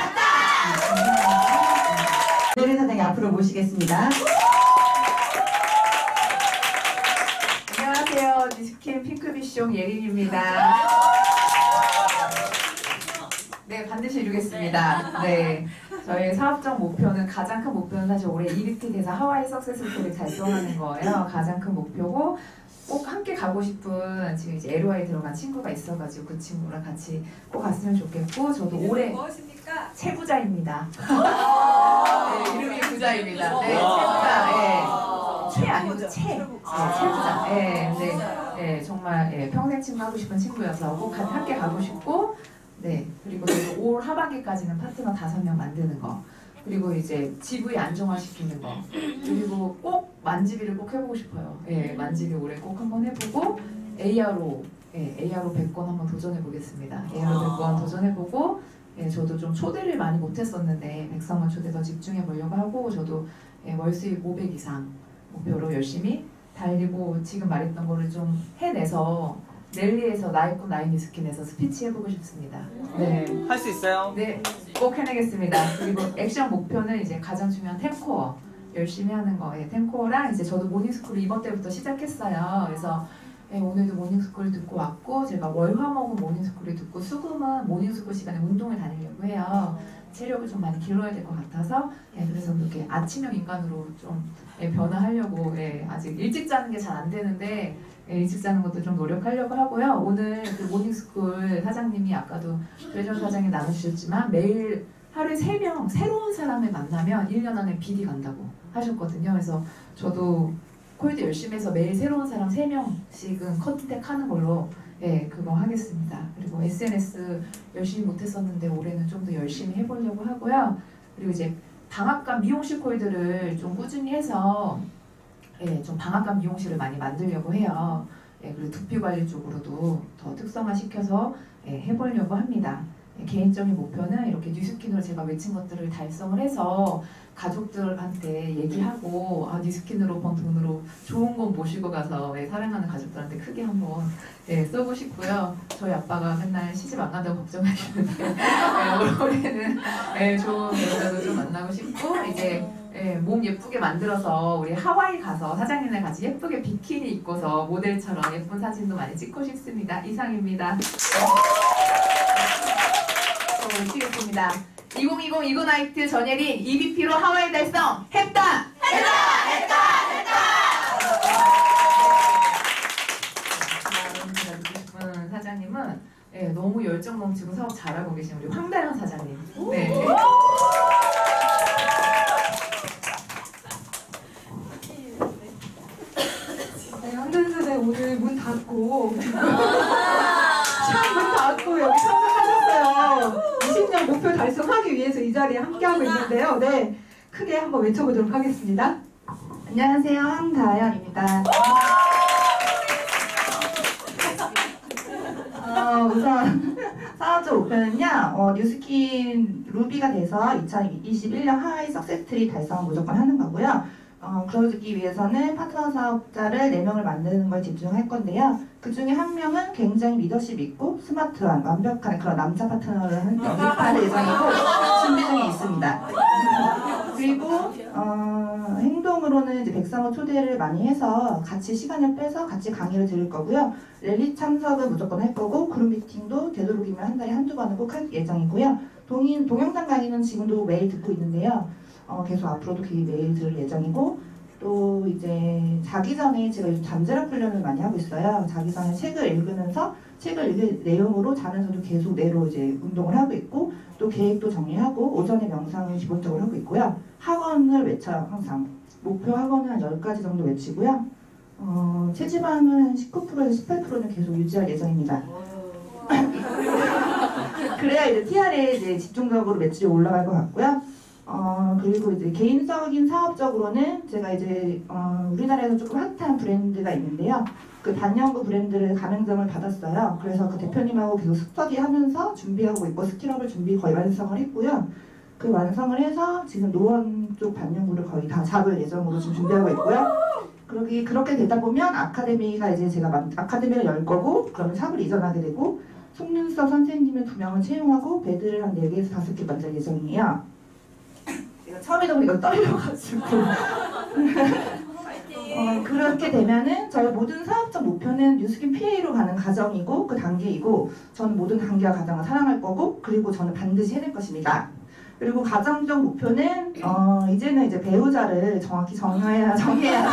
M: 갔다! 노래 사장님 앞으로 모시겠습니다.
K: 안녕하세요. 뉴스킨 핑크비숑 예린입니다. 네, 반드시 이루겠습니다. 네, 저희 사업적 목표는 가장 큰 목표는 사실 올해 이비피 대사 하와이 석세스 트립 달성하는 거예요. 가장 큰 목표고 꼭 함께 가고 싶은 지금 이제 엘오아이 들어간 친구가 있어가지고 그 친구랑 같이 꼭 갔으면 좋겠고 저도 올해
D: 무엇입니까?
K: 최부자입니다. 네, 이름이 부자입니다. 네, 최부자. 예. 최 아니고 최. 네, 최부자. 예, 네, 네, 정말 예, 평생 친구 하고 싶은 친구여서 꼭 함께 가고 싶고 네, 그리고 올 하반기까지는 파트너 다섯 명 만드는 거.
F: 그리고 이제 지브이 안정화시키는 거. 그리고 꼭 만지비를 꼭 해보고 싶어요. 예, 만지비 올해 꼭 한번 해보고 에이아르오, 예, 에이아르오 백 권 한번 도전해 보겠습니다. 에이아르오 백 권 도전해보고, 예, 저도 좀 초대를 많이 못했었는데 백성원 초대 더 집중해 보려고 하고, 저도 예, 월 수익 오백 이상 목표로 열심히 달리고 지금 말했던 거를 좀 해내서 넬리에서 나이꾼 나이니스킨에서 스피치 해보고 싶습니다. 네,
E: 할 수 있어요?
F: 네, 꼭 해내겠습니다. 그리고 액션 목표는 이제 가장 중요한 템코어 열심히 하는 거예요. 템코어랑 이제 저도 모닝스쿨을 이번 때부터 시작했어요. 그래서 네, 오늘도 모닝스쿨 듣고 왔고, 제가 월화목은 모닝스쿨을 듣고 수금은 모닝스쿨 시간에 운동을 다니려고 해요. 체력을 좀 많이 길러야 될 것 같아서, 예, 그래서 그렇게 아침형 인간으로 좀 예, 변화하려고, 예, 아직 일찍 자는 게 잘 안 되는데 예, 일찍 자는 것도 좀 노력하려고 하고요. 오늘 그 모닝스쿨 사장님이 아까도 조혜정 사장이 나눠주셨지만 매일 하루에 세 명 새로운 사람을 만나면 일 년 안에 비디 간다고 하셨거든요. 그래서 저도 콜드 열심히 해서 매일 새로운 사람 세 명씩은 컨택하는 걸로 예, 그거 하겠습니다. 그리고 에스엔에스 열심히 못했었는데 올해는 좀 더 열심히 해보려고 하고요. 그리고 이제 방앗간 미용실 콜드를 좀 꾸준히 해서 예, 좀 방앗간 미용실을 많이 만들려고 해요. 예, 그리고 두피 관리 쪽으로도 더 특성화 시켜서 예, 해보려고 합니다. 예, 개인적인 목표는 이렇게 뉴스킨으로 제가 외친 것들을 달성을 해서 가족들한테 얘기하고, 아, 뉴스킨으로 번 돈으로 좋은 건 모시고 가서 예, 사랑하는 가족들한테 크게 한번 예, 쏘고 싶고요. 저희 아빠가 맨날 시집 안 간다고 걱정하시는데 예, 올해는 예, 좋은 여자도 좀 만나고 싶고, 이제 예, 몸 예쁘게 만들어서 우리 하와이 가서 사장님네 같이 예쁘게 비키니 입고서 모델처럼 예쁜 사진도 많이 찍고 싶습니다. 이상입니다. 저 마치겠습니다. 이천이십 이고나이트 전예린 이비피로 하와이 달성 했다! 했다! 했다! 했다! 다음 제가 듣고 싶은 사장님은 예, 너무 열정 넘치고 사업 잘하고 계신 우리 황다영 사장님. 네.
A: 네, 황다영 사장님 오늘 문 닫고 참 문 닫고 여기 참석하셨어요. 이십 년 목표 달성하기 위해서 이 자리에 함께하고 있는데요. 네, 크게 한번 외쳐보도록 하겠습니다.
I: 안녕하세요, 황다연입니다. 어, 우선 사업적 목표는요, 어, 뉴스킨 루비가 돼서 이천이십일 년 하와이 석세스트리 달성 무조건 하는 거고요. 어, 그러기 위해서는 파트너 사업자를 네 명을 만드는 걸 집중할 건데요. 그 중에 한 명은 굉장히 리더십 있고 스마트한 완벽한 그런 남자 파트너를 영입할 예정이고 준비 중에 있습니다. 그리고 어, 행동으로는 이제 백상호 초대를 많이 해서 같이 시간을 빼서 같이 강의를 들을 거고요. 랠리 참석은 무조건 할 거고 그룹 미팅도 되도록이면 한 달에 한두 번은 꼭 할 예정이고요. 동인, 동영상 강의는 지금도 매일 듣고 있는데요. 어, 계속 앞으로도 그 매일 들을 예정이고, 또 이제 자기 전에 제가 요즘 잠재력 훈련을 많이 하고 있어요. 자기 전에 책을 읽으면서 책을 읽을 내용으로 자면서도 계속 뇌로 이제 운동을 하고 있고, 또 계획도 정리하고 오전에 명상을 기본적으로 하고 있고요. 학원을 외쳐요, 항상. 목표 학원은 한 열 가지 정도 외치고요. 어, 체지방은 한 십구 퍼센트에서 십팔 퍼센트는 계속 유지할 예정입니다. 그래야 이제 티알에 이제 집중적으로 매출이 올라갈 것 같고요. 어, 그리고 이제 개인적인 사업적으로는 제가 이제 어, 우리나라에서 조금 핫한 브랜드가 있는데요. 그 단연구 브랜드를 가맹점을 받았어요. 그래서 그 대표님하고 계속 스터디하면서 준비하고 있고 스킬업을 준비 거의 완성을 했고요. 그 완성을 해서 지금 노원 쪽 반영구를 거의 다 잡을 예정으로 지금 준비하고 있고요. 그러기 그렇게 되다 보면 아카데미가 이제 제가 만, 아카데미를 열 거고 그러면 샵을 이전하게 되고 송윤서 선생님을 두 명을 채용하고 배드를 한 네 개에서 다섯 개 만들 예정이에요. 제가 처음에도 보니까 떨려가지고 어, 그렇게 되면은 저희 모든 사업적 목표는 뉴스킨 피에이로 가는 과정이고 그 단계이고 저는 모든 단계와 과정을 사랑할 거고 그리고 저는 반드시 해낼 것입니다. 그리고 가정적 목표는 어, 이제는 이제 배우자를 정확히 정해야 정해야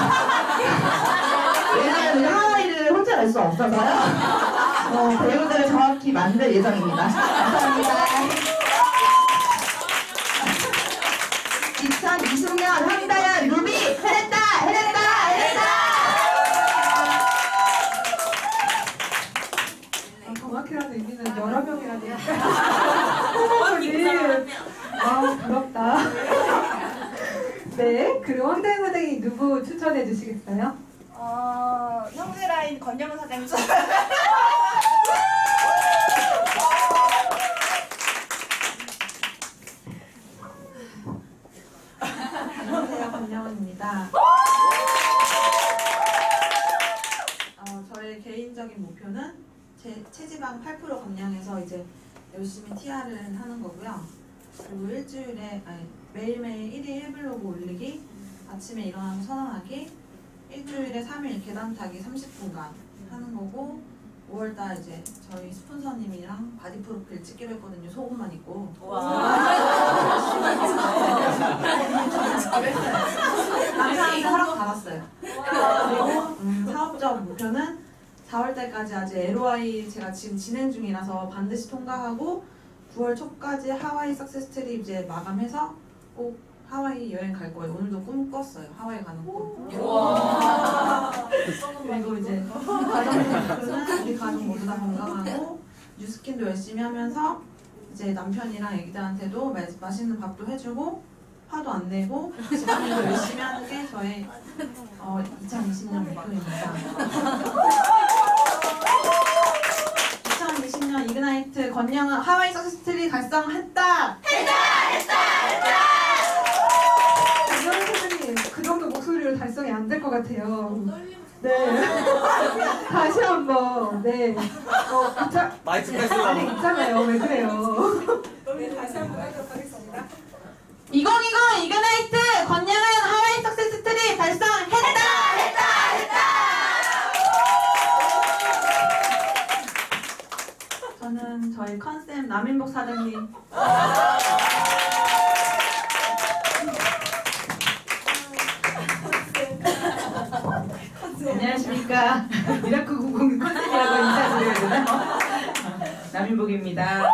I: 왜냐면 하와이를 혼자 갈 수 없어서요. 어, 배우자를 정확히 만들 예정입니다. 감사합니다. 이천이십 년 황다연 루비 해냈다 해냈다 해냈다.
A: 아, 정확히라는 의미는 여러 명이라는 의미가. 아, 부럽다. 황다현 사장님 누구 추천해 주시겠어요?
D: 어, 형제 라인 권영은 사장님.
K: 안녕하세요, 권영은입니다. 어, 저의 개인적인 목표는 제 체지방 팔 퍼센트 감량해서 이제 열심히 티알을 하는 거고요. 그리고 일주일에 아니, 매일매일 일 일 일 블로그 올리기, 아침에 일어나서 선언하기, 일주일에 삼 일 계단 타기 삼십 분간 하는 거고, 오월달 이제 저희 스폰서님이랑 바디 프로필 찍기로 했거든요. 속옷만 입고. 남편이 허락 받았어요. 그리고 음, 사업적 목표는 사월달까지 아직 엘오아이 제가 지금 진행 중이라서 반드시 통과하고 구월 초까지 하와이 석세스 트립 이제 마감해서 꼭 하와이 여행 갈 거예요. 오늘도 꿈 꿨어요. 하와이 가는 꿈. 그리고 이제 가정 우리 가족 모두 다 건강하고 뉴스킨도 열심히 하면서 이제 남편이랑 애기들한테도 마, 맛있는 밥도 해주고 화도 안 내고 집안일도 열심히 하는 게 저의 어, 이천이십 년 목표입니다. 이천이십 년 이그나이트 권영은 하와이 석세스 트립 달성했다.
B: 했다! 했다! 했다!
A: 권영은 선생님 그 정도 목소리로 달성이 안 될 것 같아요. 네. 다시 한번. 네. 어, 있자,
E: 마이크 뺏으려고.
A: 아니 있잖아요. 왜 그래요?
D: 우리 다시 한번 하도록 하겠습니다.
K: 이천이십 이그나이트 권영은 하와이 석세스 트립 달성했다!
B: 했다! 했다!
K: 저는 저희 컨셉 남인복 사장님. 안녕하십니까. 미라클 구공 컨셉이라고 인사드려야 되나? 남인복입니다.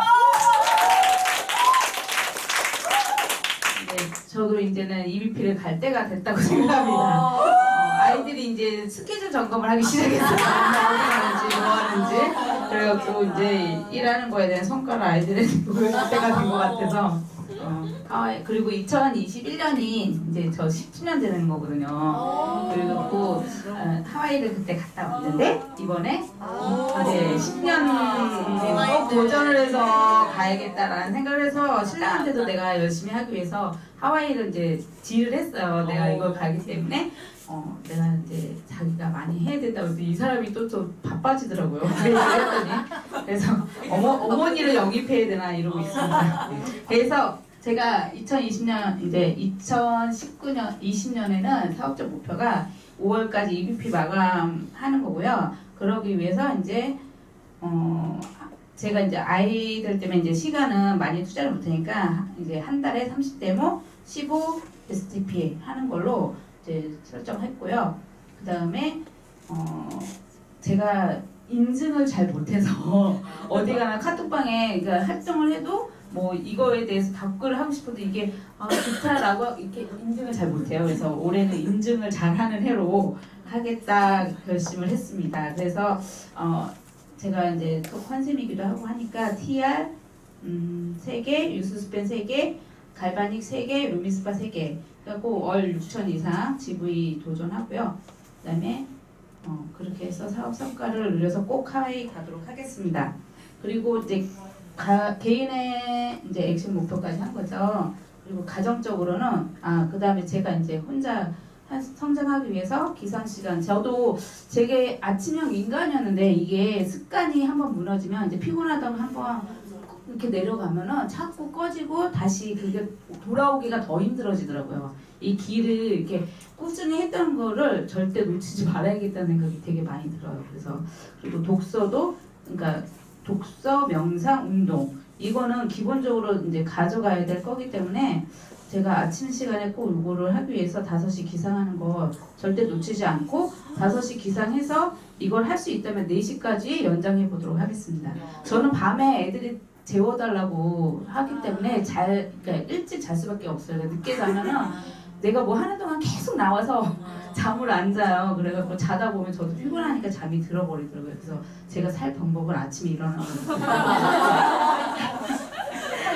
K: 네, 저도 이제는 이비피를 갈 때가 됐다고 생각합니다. 어, 아이들이 이제 스케줄 점검을 하기 시작했어요. 어디 가는지 뭐 하는지. 그래갖고 이제 일하는 거에 대한 성과를 아이들한테 보여줄 때가 된 것 같아서 어, 하와이 그리고 이천이십일 년이 이제 저 십 주년 되는 거거든요. 그리고 어, 하와이를 그때 갔다 왔는데 이번에 이제 십 년 꼭 도전을 해서 가야겠다라는 생각을 해서 신랑한테도 내가 열심히 하기 위해서 하와이를 이제 지를 했어요. 내가 이걸 가기 때문에 어, 내가 이제 자기가 많이 해야 된다고 해서 이 사람이 또 또 바빠지더라고요. 그랬더니 그래서 어머, 어머니를 영입해야 되나 이러고 있습니다. 그래서 제가 이천이십 년 이제 이천십구 년 이십 년에는 사업적 목표가 오월까지 이비피 마감하는 거고요. 그러기 위해서 이제 어 제가 이제 아이들 때문에 이제 시간은 많이 투자를 못하니까 이제 한 달에 삼십 데모 십오 에스티피 하는 걸로 이제 설정했고요. 그 다음에 어 제가 인증을 잘 못해서 어디 가나 카톡방에 그러니까 활동을 해도 뭐 이거에 대해서 답글을 하고 싶어도 이게 아 좋다라고 이렇게 인증을 잘 못해요. 그래서 올해는 인증을 잘하는 해로 하겠다 결심을 했습니다. 그래서 어 제가 이제 또 컨셉이기도 하고 하니까 티알 음, 세 개, 유스스펜 세 개, 갈바닉 세 개, 루미스파 세 개 그리고 월 육천 이상 지브이 도전하고요. 그 다음에 어, 그렇게 해서 사업 성과를 늘려서 꼭 하와이 가도록 하겠습니다. 그리고 이제 가, 개인의 이제 액션 목표까지 한 거죠. 그리고 가정적으로는 아 그 다음에 제가 이제 혼자 한, 성장하기 위해서 기상 시간 저도 제게 아침형 인간이었는데 이게 습관이 한번 무너지면 이제 피곤하다고 한번 이렇게 내려가면은 자꾸 꺼지고 다시 그게 돌아오기가 더 힘들어지더라고요. 이 길을 이렇게 꾸준히 했던 거를 절대 놓치지 말아야겠다는 생각이 되게 많이 들어요. 그래서 그리고 독서도 그러니까 독서, 명상, 운동 이거는 기본적으로 이제 가져가야 될 거기 때문에 제가 아침 시간에 꼭 이거를 하기 위해서 다섯 시 기상하는 거 절대 놓치지 않고 다섯 시 기상해서 이걸 할 수 있다면 네 시까지 연장해 보도록 하겠습니다. 저는 밤에 애들이 재워달라고 하기 때문에 잘 그러니까 일찍 잘 수밖에 없어요. 늦게 자면은 내가 뭐 하는 동안 계속 나와서 잠을 안 자요. 그래갖고 자다 보면 저도 피곤하니까 잠이 들어버리더라고요. 그래서 제가 살 방법을 아침에 일어나는 거예요.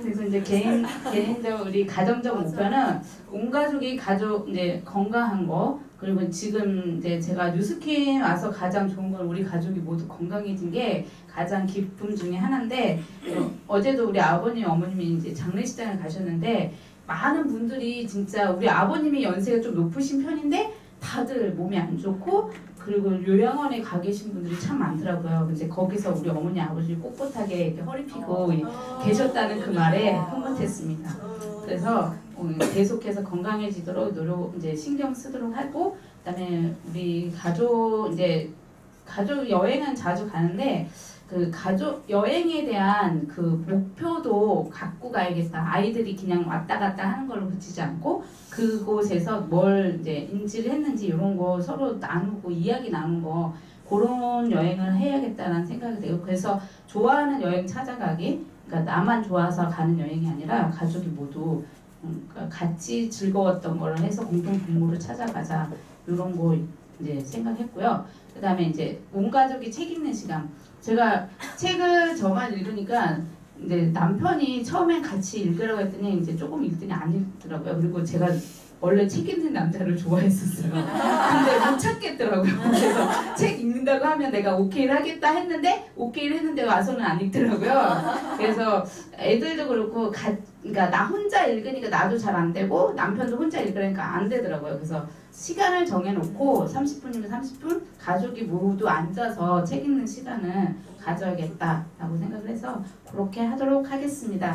N: 그래서 이제 개인 개인적 우리 가정적 목표는 온 가족이 가족 이제 건강한 거 그리고 지금 이제 제가 뉴스킨 와서 가장 좋은 건 우리 가족이 모두 건강해진 게 가장 기쁨 중에 하나인데 어, 어제도 우리 아버님 어머님이 이제 장례식장에 가셨는데 많은 분들이 진짜 우리 아버님이 연세가 좀 높으신 편인데 다들 몸이 안 좋고 그리고 요양원에 가 계신 분들이 참 많더라고요. 이제 거기서 우리 어머니 아버지 꼿꼿하게 이렇게 허리 펴고 계셨다는 그 말에 흐뭇했습니다. 그래서 계속해서 건강해지도록 노력 이제 신경 쓰도록 하고 그다음에 우리 가족 이제 가족 여행은 자주 가는데 그 가족 여행에 대한 그 목표도 갖고 가야겠다. 아이들이 그냥 왔다 갔다 하는 걸로 그치지 않고 그곳에서 뭘 이제 인지를 했는지 이런 거 서로 나누고 이야기 나눈 거 그런 여행을 해야겠다는 생각이 돼요. 그래서 좋아하는 여행 찾아가기, 그러니까 나만 좋아서 가는 여행이 아니라 가족이 모두 같이 즐거웠던 걸 해서 공동 분모를 찾아가자 이런 거 이제 생각했고요. 그다음에 이제 온 가족이 책 읽는 시간. 제가 책을 저만 읽으니까 이제 남편이 처음엔 같이 읽으라고 했더니 이제 조금 읽더니 안 읽더라고요. 그리고 제가 원래 책 읽는 남자를 좋아했었어요. 근데 못 찾겠더라고요. 그래서 책 읽는다고 하면 내가 오케이를 하겠다 했는데 오케이를 했는데 와서는 안 읽더라고요. 그래서 애들도 그렇고 가, 그러니까 나 혼자 읽으니까 나도 잘 안 되고 남편도 혼자 읽으니까 안 되더라고요. 그래서 시간을 정해놓고 삼십 분이면 삼십 분 가족이 모두 앉아서 책 읽는 시간을 가져야겠다라고 생각을 해서 그렇게 하도록 하겠습니다.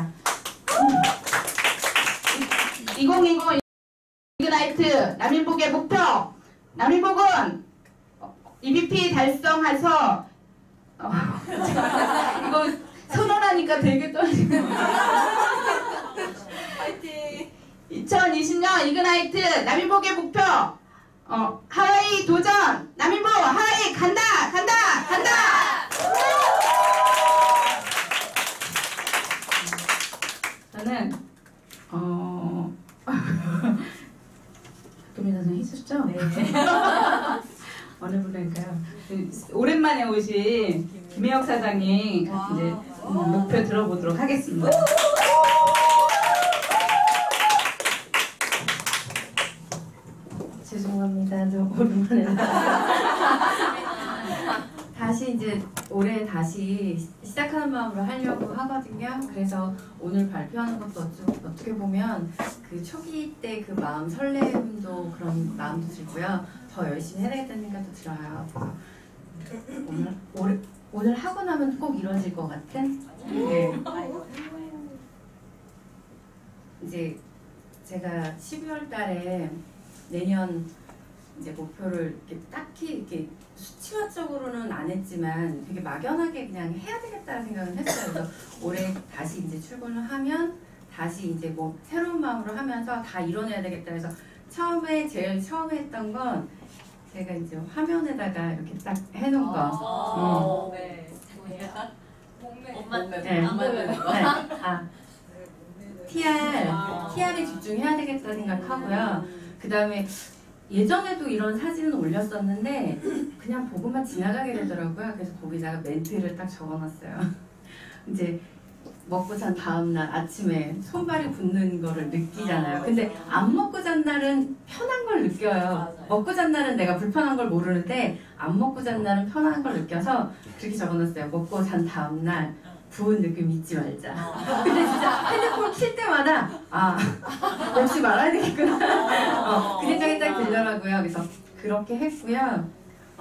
N: 이천이십 이그나이트 남인복의 목표 남인복은 이비피 달성해서 어, 이거 선언하니까 되게 떨리네요.
G: 파이팅!
N: 이천이십 년 이그나이트 남인복의 목표 어, 하와이 도전 남인복 하와이 간다 간다 간다. 저는 어 김민 선생님 해주셨죠? 네. 어느 분일까요? 오랜만에 오신 김혜혁 사장님 이제 음, 목표 들어보도록 하겠습니다.
O: 죄송합니다. 좀 오랜만에 다시 이제 올해 다시 시작하는 마음으로 하려고 하거든요. 그래서 오늘 발표하는 것도 어쩌, 어떻게 보면 그 초기 때 그 마음 설렘도 그런 마음도 들고요. 더 열심히 해야 되겠다는 생각도 들어요. 그래서 오늘 오늘, 오늘 하고 나면 꼭 이루어질 것 같은. 네. 이제 제가 십이월 달에 내년 이제 목표를 이렇게 딱히 이렇게 수치화적으로는 안 했지만 되게 막연하게 그냥 해야 되겠다는 생각을 했어요. 그래서 올해 다시 이제 출근을 하면 다시 이제 뭐 새로운 마음으로 하면서 다 이뤄내야 되겠다 해서 처음에 제일 처음에 했던 건 제가 이제 화면에다가 이렇게 딱 해놓은 거. 음.
G: 네.
O: 엄마 네. 아 티알 티알에 집중해야 되겠다 생각하고요. 그 다음에 예전에도 이런 사진을 올렸었는데 그냥 보고만 지나가게 되더라고요. 그래서 거기다가 멘트를 딱 적어놨어요. 이제 먹고 잔 다음날 아침에 손발이 붓는 거를 느끼잖아요. 근데 안 먹고 잔 날은 편한 걸 느껴요. 먹고 잔 날은 내가 불편한 걸 모르는데 안 먹고 잔 날은 편한 걸 느껴서 그렇게 적어놨어요. 먹고 잔 다음날 부은 느낌 잊지 말자. 근데 진짜 핸드폰 킬 때마다 아 역시 말아야 되겠구나. 어, 그 생각이 딱 들더라고요. 그래서 그렇게 했고요. 어,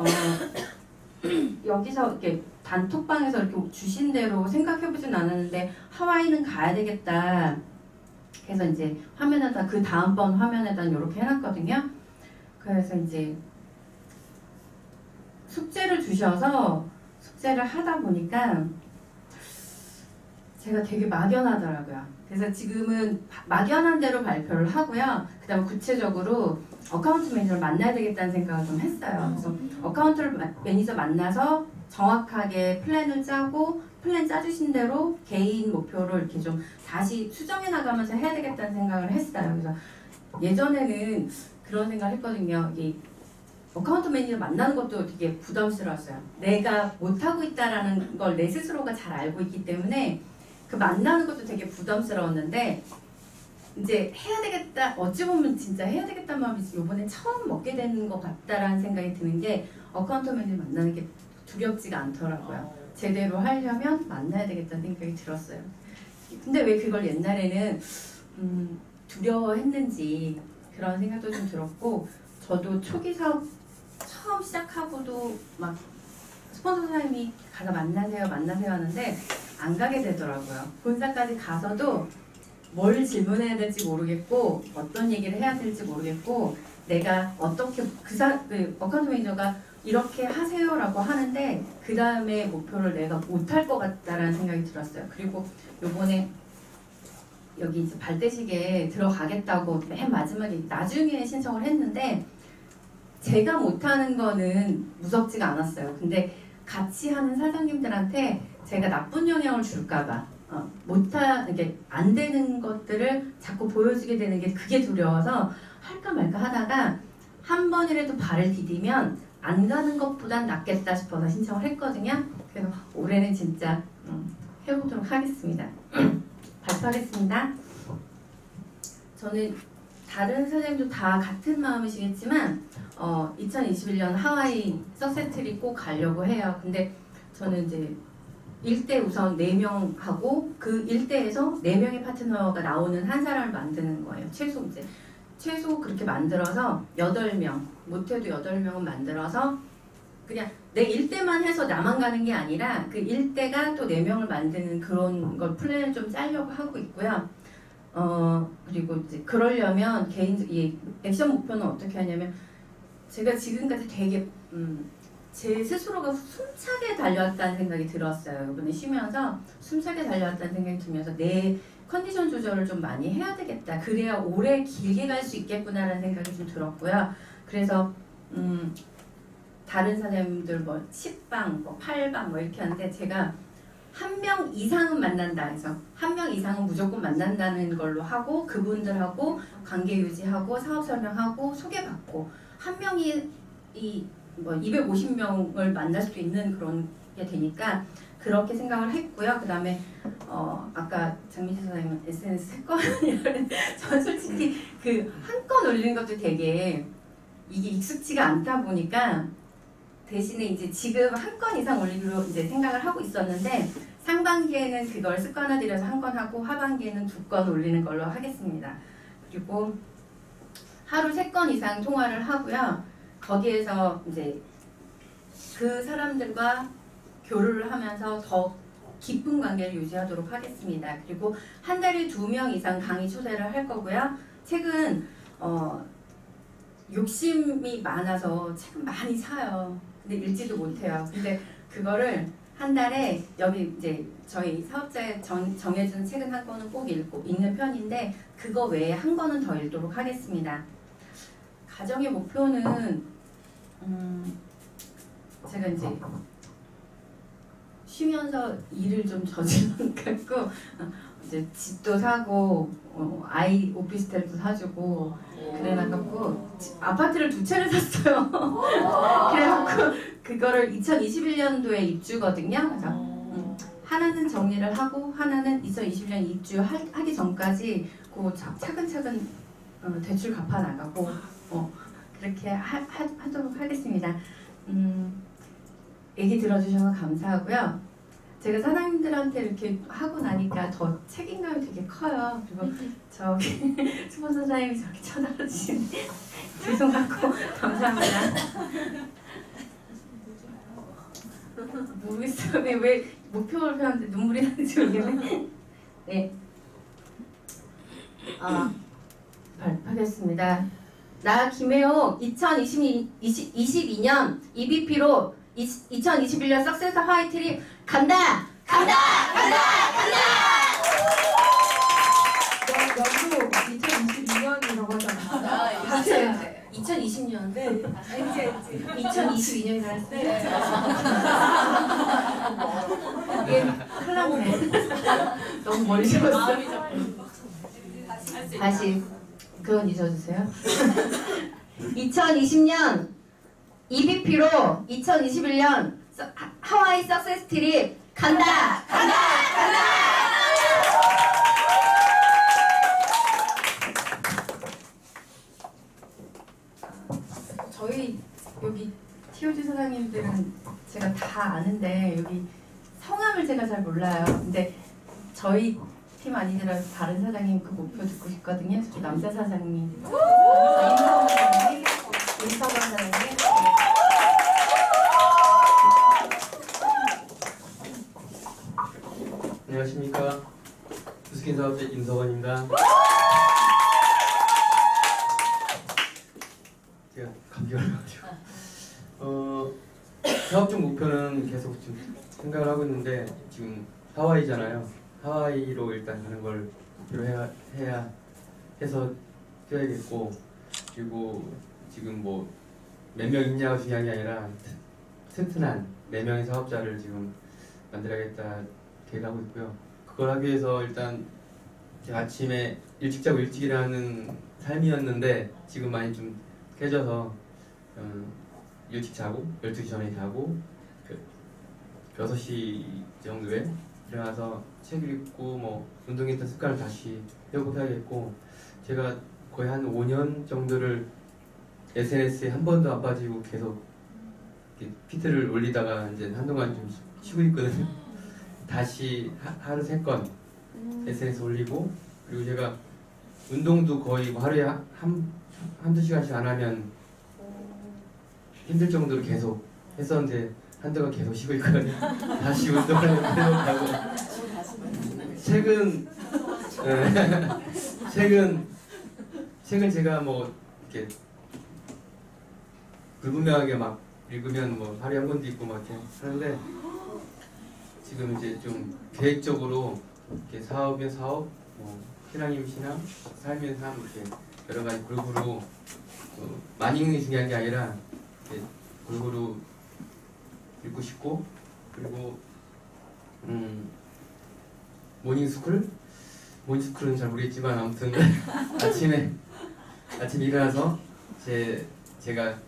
O: 여기서 이렇게 단톡방에서 이렇게 주신 대로 생각해보진 않았는데 하와이는 가야 되겠다. 그래서 이제 화면에다 그 다음번 화면에다 이렇게 해놨거든요. 그래서 이제 숙제를 주셔서 숙제를 하다 보니까 제가 되게 막연하더라고요. 그래서 지금은 막연한 대로 발표를 하고요. 그 다음에 구체적으로 어카운트 매니저를 만나야 되겠다는 생각을 좀 했어요. 그래서 어카운트 매니저 만나서 정확하게 플랜을 짜고 플랜 짜주신 대로 개인 목표를 이렇게 좀 다시 수정해 나가면서 해야 되겠다는 생각을 했어요. 그래서 예전에는 그런 생각을 했거든요. 이 어카운트 매니저 만나는 것도 되게 부담스러웠어요. 내가 못하고 있다라는 걸 내 스스로가 잘 알고 있기 때문에 그 만나는 것도 되게 부담스러웠는데 이제 해야 되겠다, 어찌 보면 진짜 해야 되겠다는 마음이 이번에 처음 먹게 되는 것 같다라는 생각이 드는 게 어카운트 매니저 만나는 게 두렵지가 않더라고요. 제대로 하려면 만나야 되겠다는 생각이 들었어요. 근데 왜 그걸 옛날에는 음, 두려워했는지 그런 생각도 좀 들었고, 저도 초기 사업 처음 시작하고도 막 스폰서 사장님이 가서 만나세요 만나세요 하는데 안 가게 되더라고요. 본사까지 가서도 뭘 질문해야 될지 모르겠고 어떤 얘기를 해야 될지 모르겠고, 내가 어떻게 그, 사, 그 어카운트 매니저가 이렇게 하세요라고 하는데 그 다음에 목표를 내가 못할 것 같다라는 생각이 들었어요. 그리고 요번에 여기 이제 발대식에 들어가겠다고 맨 마지막에 나중에 신청을 했는데 제가 못하는 거는 무섭지가 않았어요. 근데 같이 하는 사장님들한테 제가 나쁜 영향을 줄까봐 어, 못하, 이게 안 되는 것들을 자꾸 보여주게 되는 게 그게 두려워서 할까 말까 하다가 한 번이라도 발을 디디면 안 가는 것보단 낫겠다 싶어서 신청을 했거든요. 그래서 올해는 진짜 음, 해보도록 하겠습니다. 발표하겠습니다. 저는 다른 사장님도 다 같은 마음이시겠지만 어, 이천이십일 년 하와이 석세트리 꼭 가려고 해요. 근데 저는 이제 일대 우선 네 명 하고 그 일대에서 네 명의 파트너가 나오는 한 사람을 만드는 거예요. 최소 이제 최소 그렇게 만들어서 여덟 명, 못해도 여덟 명은 만들어서 그냥 내 일대만 해서 나만 가는 게 아니라 그 일대가 또 네 명을 만드는 그런 걸 플랜을 좀 짜려고 하고 있고요. 어, 그리고 이제 그러려면 개인, 이 액션 목표는 어떻게 하냐면 제가 지금까지 되게 음, 제 스스로가 숨차게 달려왔다는 생각이 들었어요. 이번에 쉬면서 숨차게 달려왔다는 생각이 들면서 내 컨디션 조절을 좀 많이 해야 되겠다. 그래야 오래 길게 갈 수 있겠구나라는 생각이 좀 들었고요. 그래서 음, 다른 사장님들 뭐 십 방, 뭐 팔 방 뭐 이렇게 하는데 제가 한 명 이상은 만난다 해서 한 명 이상은 무조건 만난다는 걸로 하고 그분들하고 관계 유지하고 사업 설명하고 소개받고 한 명이 이 뭐 이백오십 명을 만날 수도 있는 그런 게 되니까 그렇게 생각을 했고요. 그 다음에 어 아까 장민지 사장님은 에스엔에스 세 건이라는 전 솔직히 그 한 건 올리는 것도 되게 이게 익숙지가 않다 보니까 대신에 이제 지금 한 건 이상 올리기로 이제 생각을 하고 있었는데 상반기에는 그걸 습관화들여서 한 건 하고 하반기에는 두 건 올리는 걸로 하겠습니다. 그리고 하루 세 건 이상 통화를 하고요. 거기에서 이제 그 사람들과 교류를 하면서 더 깊은 관계를 유지하도록 하겠습니다. 그리고 한 달에 두 명 이상 강의 초대를 할 거고요. 책은 어, 욕심이 많아서 책은 많이 사요. 근데 읽지도 못해요. 근데 그거를 한 달에 여기 이제 저희 사업자에 정, 정해준 책은 한 권은 꼭 읽고 읽는 편인데 그거 외에 한 권은 더 읽도록 하겠습니다. 가정의 목표는 음, 제가 이제 쉬면서 일을 좀 저지른 것 같고 이제 집도 사고 어, 아이 오피스텔도 사주고 그래갖고 아파트를 두 채를 샀어요. 그래갖고 그거를 이천이십일 년도에 입주거든요. 그래서 음, 하나는 정리를 하고 하나는 이천이십일 년 입주하기 전까지 그 차근차근 어, 대출 갚아 나가고 어, 그렇게 하, 하, 하도록 하겠습니다. 음, 얘기 들어주셔서 감사하고요. 제가 사장님들한테 이렇게 하고 나니까 더 책임감이 되게 커요. 그리고 저기 스폰서 사장님이 저렇게 쳐다보시는데 죄송하고 감사합니다. 모르겠어요. 왜, 왜 목표를 펴는데 눈물이 나는지 모르겠네. 네. 아, 발표하겠습니다. 나 김혜옥 이천이십이 년 이비피로 이천이십일 년 석세스 하와이 트립 간다! 간다! 간다! 간다!
A: 너도 이천이십이 년이라고 하잖아.
O: 다시 이천이십 년. 네.
D: 알지 알지.
O: 이천이십이 년이라 했어요. 예, 큰일 났네. 너무 멀리 잡았어. 다시 그건 잊어주세요. 이천이십 년 이비피로 이천이십일 년 하, 하와이 석세스 트립 간다! 간다! 간다! 저희 여기 티오지 사장님들은 제가 다 아는데 여기 성함을 제가 잘 몰라요. 근데 저희 팀 아니더라도 다른 사장님 그 목표 듣고 싶거든요. 특히 남자 사장님, 임서원 사장님, 임서원 사장님.
P: 안녕하십니까. 부스킨 사업자 임서원입니다. 제가 감기 걸려가지고 어, 사업적 목표는 계속 좀 생각을 하고 있는데 지금 하와이잖아요. 하와이로 일단 가는 걸 목표로 해야, 해야 해서 뛰어야겠고, 그리고 지금 뭐 몇 명 있냐가 중요한 게 아니라 튼튼한 네 명의 사업자를 지금 만들어야겠다 계획하고 있고요. 그걸 하기 위해서 일단 제가 아침에 일찍 자고 일찍 일어나는 삶이었는데 지금 많이 좀 깨져서 어, 일찍 자고 열두 시 전에 자고 그 여섯 시 정도에 일어나서 책을 읽고 뭐 운동했던 습관을 다시 회복해야겠고, 제가 거의 한 오 년 정도를 에스엔에스에 한 번도 안 빠지고 계속 피트를 올리다가 이제 한동안 좀 쉬고 있거든요. 다시 하, 하루 세 건 에스엔에스 올리고, 그리고 제가 운동도 거의 뭐 하루에 한, 한두 시간씩 안 하면 힘들 정도로 계속 했었는데 한동안 계속 쉬고 있거든요. 다시 운동을 해보려고. 최근 네, 최근 최근 제가 뭐 이렇게 불분명하게 막 읽으면 뭐 하루에 한 권도 있고 막 이렇게 하는데, 지금 이제 좀 계획적으로 이렇게 사업이면 사업, 뭐 신앙이면 신앙, 삶이면 삶, 이렇게 여러 가지 골고루 어, 많이 읽는 게 중요한 게 아니라 이렇게 골고루 읽고 싶고, 그리고 음 모닝스쿨? 모닝스쿨은 잘 모르겠지만 아무튼 아침에 아침에 일어나서 제 제가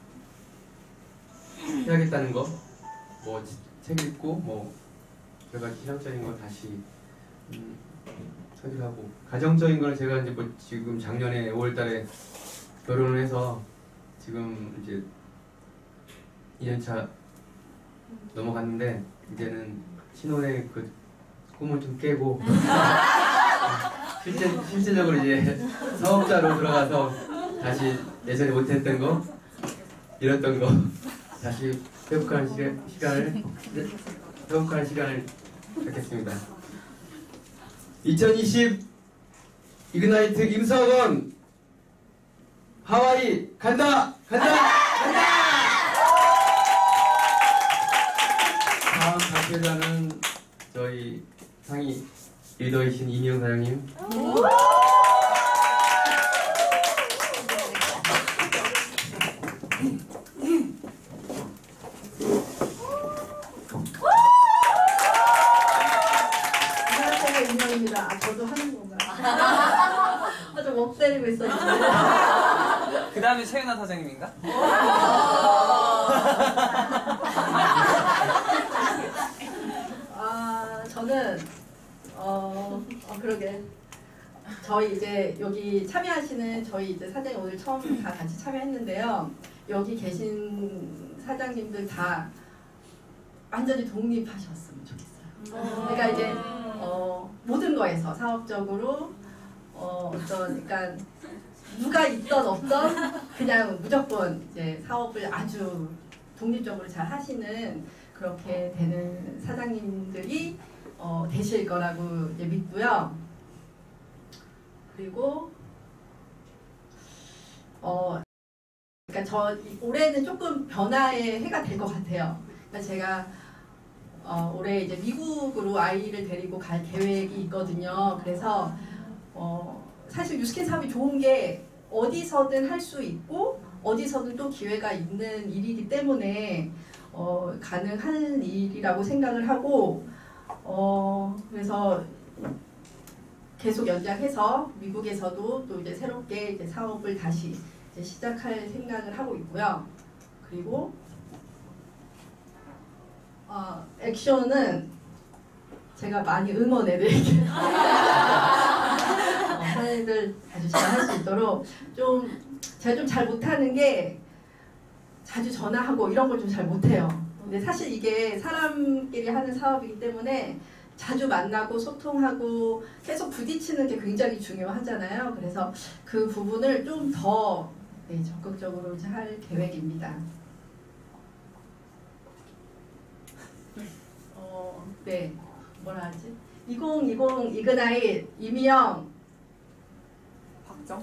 P: 해야겠다는 거, 뭐 책 읽고 뭐 여러 가지 신앙적인 거 다시 음, 하고, 가정적인 거는 제가 이제 뭐 지금 작년에 오월달에 결혼을 해서 지금 이제 이 년 차 넘어갔는데, 이제는 신혼의 그 꿈을 좀 깨고 실제, 실질적으로 이제 사업자로 들어가서 다시 예전에 못했던 거, 잃었던 거 다시 회복하는 시간, 시간을 회복하는 시간을 갖겠습니다. 이천이십 이그나이트 임서원 하와이 간다! 간다! 간다! 다음 발표자는 저희 상위 리더이신 이미영 사장님.
J: 안녕하세요, 이미영입니다. 아, 저도 하는 건가요? 아, 저 목 때리고 있었는데.
E: 그 다음에 최윤아 사장님인가?
K: 아, 저는 어, 어 그러게 저희 이제 여기 참여하시는 저희 이제 사장님 오늘 처음 다 같이 참여했는데요. 여기 계신 사장님들 다 완전히 독립하셨으면 좋겠어요. 그러니까 이제 어, 모든 거에서 사업적으로 어, 어떤 그러니까 누가 있던 없던 그냥 무조건 이제 사업을 아주 독립적으로 잘 하시는 그렇게 되는 사장님들이 어, 되실 거라고 이제 믿고요. 그리고 어, 그러니까 저 올해는 조금 변화의 해가 될 것 같아요. 그러니까 제가 어, 올해 이제 미국으로 아이를 데리고 갈 계획이 있거든요. 그래서 어, 사실 뉴스킨 사업이 좋은 게 어디서든 할 수 있고 어디서든 또 기회가 있는 일이기 때문에 어, 가능한 일이라고 생각을 하고 어, 그래서 계속 연장해서 미국에서도 또 이제 새롭게 이제 사업을 다시 이제 시작할 생각을 하고 있고요. 그리고 어, 액션은 제가 많이 응원해드릴게요. 어, 사회들 아주 잘 할 수 있도록 좀 제가 좀 잘 못하는 게
J: 자주 전화하고 이런 걸 좀 잘 못해요. 근데 사실 이게 사람끼리 하는 사업이기 때문에 자주 만나고 소통하고 계속 부딪히는 게 굉장히 중요하잖아요. 그래서 그 부분을 좀 더 네, 적극적으로 이제 할 계획입니다. 어, 네, 뭐라 하지? 이천이십 이그나잇 이미영
D: 박정.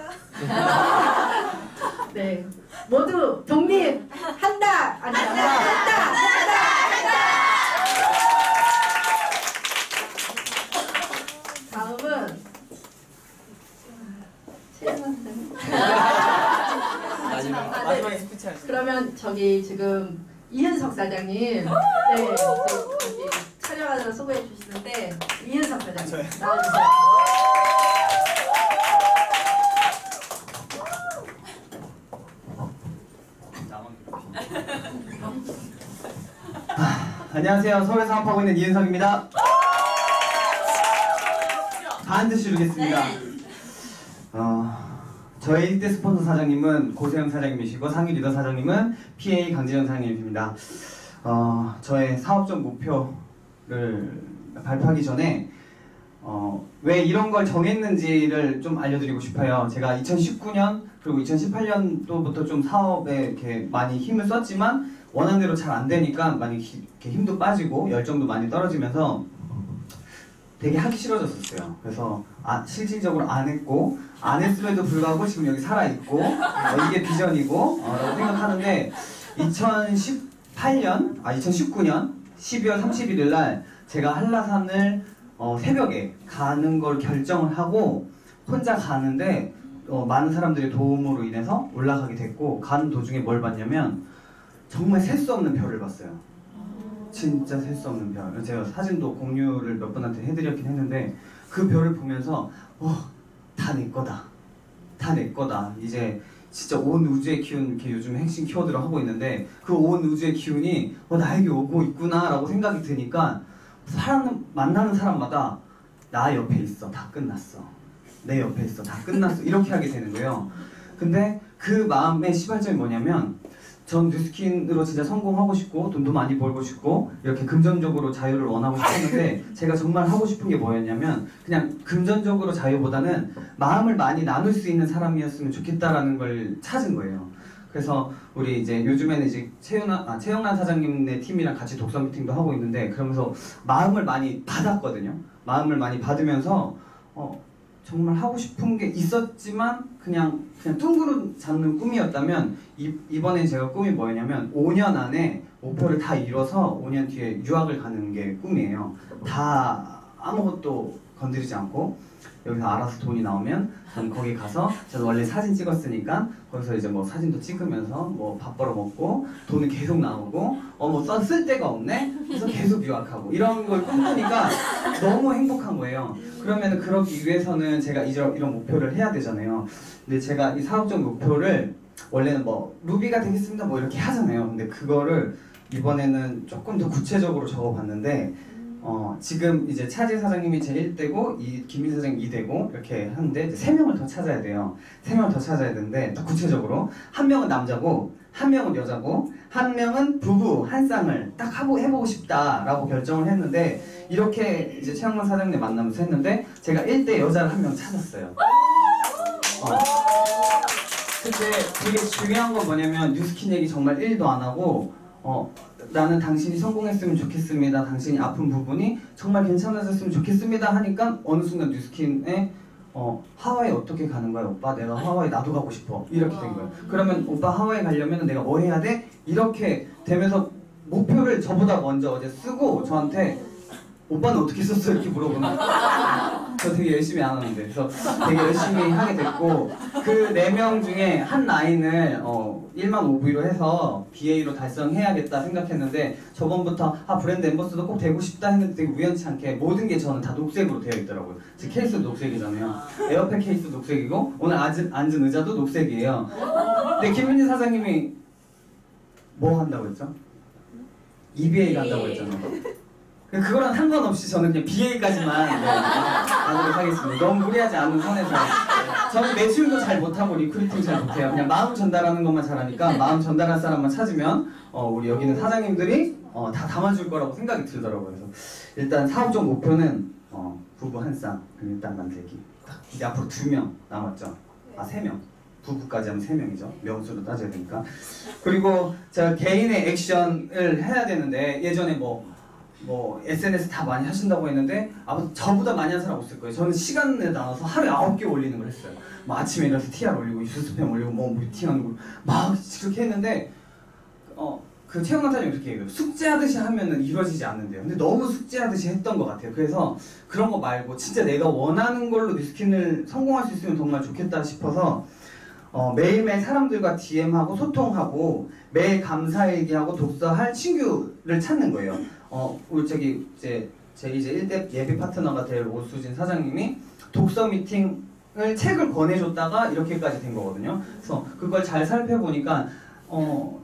J: 네, 모두 독립한다. 아니, 한다. 한다. 다음은
E: 마지막
J: 아,
E: 마지막에
J: 네.
E: 스피치 하시죠.
J: 그러면 저기 지금 이은석 사장님, 네, 저기 촬영하느라 수고해 주시는데 이은석 사장님 나와주세요.
Q: 안녕하세요. 서울에 사업하고 있는 이은석입니다. 반드시 이루겠습니다. 어, 저희 일 대 스폰서 사장님은 고세영 사장님이시고 상위 리더 사장님은 피에이 강진영 사장님입니다. 어, 저의 사업적 목표를 발표하기 전에 어, 왜 이런 걸 정했는지를 좀 알려드리고 싶어요. 제가 이천십구 년 그리고 이천십팔 년도부터 좀 사업에 이렇게 많이 힘을 썼지만 원하는 대로 잘 안 되니까 많이 이렇게 힘도 빠지고 열정도 많이 떨어지면서 되게 하기 싫어졌었어요. 그래서 아, 실질적으로 안 했고 안 했음에도 불구하고 지금 여기 살아있고 어, 이게 비전이고 어, 라고 생각하는데 이천십팔 년, 아 이천십구 년 십이월 삼십일 날 제가 한라산을 어, 새벽에 가는 걸 결정을 하고 혼자 가는데 어, 많은 사람들의 도움으로 인해서 올라가게 됐고 가는 도중에 뭘 봤냐면 정말 셀 수 없는 별을 봤어요. 진짜 셀 수 없는 별. 제가 사진도 공유를 몇 분한테 해드렸긴 했는데 그 별을 보면서 어, 다 내 거다. 다 내 거다. 이제 진짜 온 우주의 기운 이렇게 요즘 핵심 키워드로 하고 있는데 그 온 우주의 기운이 어, 나에게 오고 있구나 라고 생각이 드니까 사람 만나는 사람마다 나 옆에 있어. 다 끝났어. 내 옆에 있어. 다 끝났어. 이렇게 하게 되는 거예요. 근데 그 마음의 시발점이 뭐냐면 전 뉴스킨으로 진짜 성공하고 싶고 돈도 많이 벌고 싶고 이렇게 금전적으로 자유를 원하고 싶었는데 제가 정말 하고 싶은 게 뭐였냐면 그냥 금전적으로 자유보다는 마음을 많이 나눌 수 있는 사람이었으면 좋겠다라는 걸 찾은 거예요. 그래서 우리 이제 요즘에는 이제 최윤아, 아, 최영란 사장님네 팀이랑 같이 독서 미팅도 하고 있는데 그러면서 마음을 많이 받았거든요. 마음을 많이 받으면서 어, 정말 하고 싶은 게 있었지만 그냥 그냥 둥그런 잡는 꿈이었다면 이, 이번에 제가 꿈이 뭐였냐면 오 년 안에 목표를 다 이뤄서 오 년 뒤에 유학을 가는 게 꿈이에요. 다 아무것도 건드리지 않고 여기서 알아서 돈이 나오면 저는 거기 가서 저는 원래 사진 찍었으니까 거기서 이제 뭐 사진도 찍으면서 뭐 밥 벌어 먹고 돈은 계속 나오고 어 뭐 쓸 데가 없네? 그래서 계속 유학하고 이런 걸 꿈꾸니까 너무 행복한 거예요. 그러면 그러기 위해서는 제가 이런, 이런 목표를 해야 되잖아요. 근데 제가 이 사업적 목표를 원래는 뭐 루비가 되겠습니다 뭐 이렇게 하잖아요. 근데 그거를 이번에는 조금 더 구체적으로 적어봤는데 어, 지금 이제 차지 사장님이 제 일 대고 이 김민 사장님 이 대고 이렇게 하는데 이제 세 명을 더 찾아야 돼요. 세 명을 더 찾아야 되는데 더 구체적으로 한 명은 남자고 한 명은 여자고 한 명은 부부 한 쌍을 딱 하고 해보고 싶다라고 결정을 했는데 이렇게 이제 최영만 사장님 만나면서 했는데 제가 일 대 여자를 한 명 찾았어요. 어. 근데 되게 중요한 건 뭐냐면 뉴스킨 얘기 정말 일도 안 하고 어, 나는 당신이 성공했으면 좋겠습니다. 당신이 아픈 부분이 정말 괜찮아졌으면 좋겠습니다 하니까 어느 순간 뉴스킨에 어, 하와이 어떻게 가는 거야 오빠? 내가 하와이 나도 가고 싶어. 이렇게 된 거예요. 그러면 오빠 하와이 가려면 내가 뭐 해야 돼? 이렇게 되면서 목표를 저보다 먼저 어제 쓰고 저한테 오빠는 어떻게 썼어? 이렇게 물어보는 저 되게 열심히 안 하는데 그래서 되게 열심히 하게 됐고 그 네 명 중에 한 라인을 어, 일만 오브이로 해서 비에이로 달성해야겠다 생각했는데 저번부터 아 브랜드 엠버서더 꼭 되고 싶다 했는데 되게 우연치 않게 모든 게 저는 다 녹색으로 되어 있더라고요. 제 케이스도 녹색이잖아요. 에어팩 케이스 녹색이고 오늘 앉은, 앉은 의자도 녹색이에요. 근데 김민지 사장님이 뭐 한다고 했죠? 이비에이 간다고 했잖아요. 그거랑 상관없이 저는 그냥 비에이까지만 네, 하도록 하겠습니다. 너무 무리하지 않은 선에서. 저는 매출도 잘 못하고 리크루팅 잘 못해요. 그냥 마음 전달하는 것만 잘하니까 마음 전달할 사람만 찾으면 어, 우리 여기 있는 사장님들이 어, 다 담아줄 거라고 생각이 들더라고요. 그래서 일단 사업적 목표는 어, 부부 한 쌍 일단 만들기. 이제 앞으로 두 명 남았죠. 아, 세 명. 부부까지 하면 세 명이죠. 명수로 따져야 되니까. 그리고 제가 개인의 액션을 해야 되는데 예전에 뭐 뭐 에스엔에스 다 많이 하신다고 했는데 아무튼 저보다 많이 한 사람 없을 거예요. 저는 시간에 나눠서 하루에 아홉 개 올리는 걸 했어요. 뭐 아침에 일어나서 티알 올리고 유스팸 올리고 뭐 미팅하는 거 막 그렇게 했는데 어 그 최영남 사장님 그렇게 얘기해요. 숙제하듯이 하면은 이루어지지 않는데요. 근데 너무 숙제하듯이 했던 것 같아요. 그래서 그런 거 말고 진짜 내가 원하는 걸로 뉴스킨을 성공할 수 있으면 정말 좋겠다 싶어서 어, 매일매일 사람들과 디엠하고 소통하고 매일 감사일기하고 독서할 친구를 찾는 거예요. 어, 우리 저기 이제 제 이제 일 대 예비 파트너가 될 오수진 사장님이 독서 미팅을 책을 권해줬다가 이렇게까지 된 거거든요. 그래서 그걸 잘 살펴보니까 어,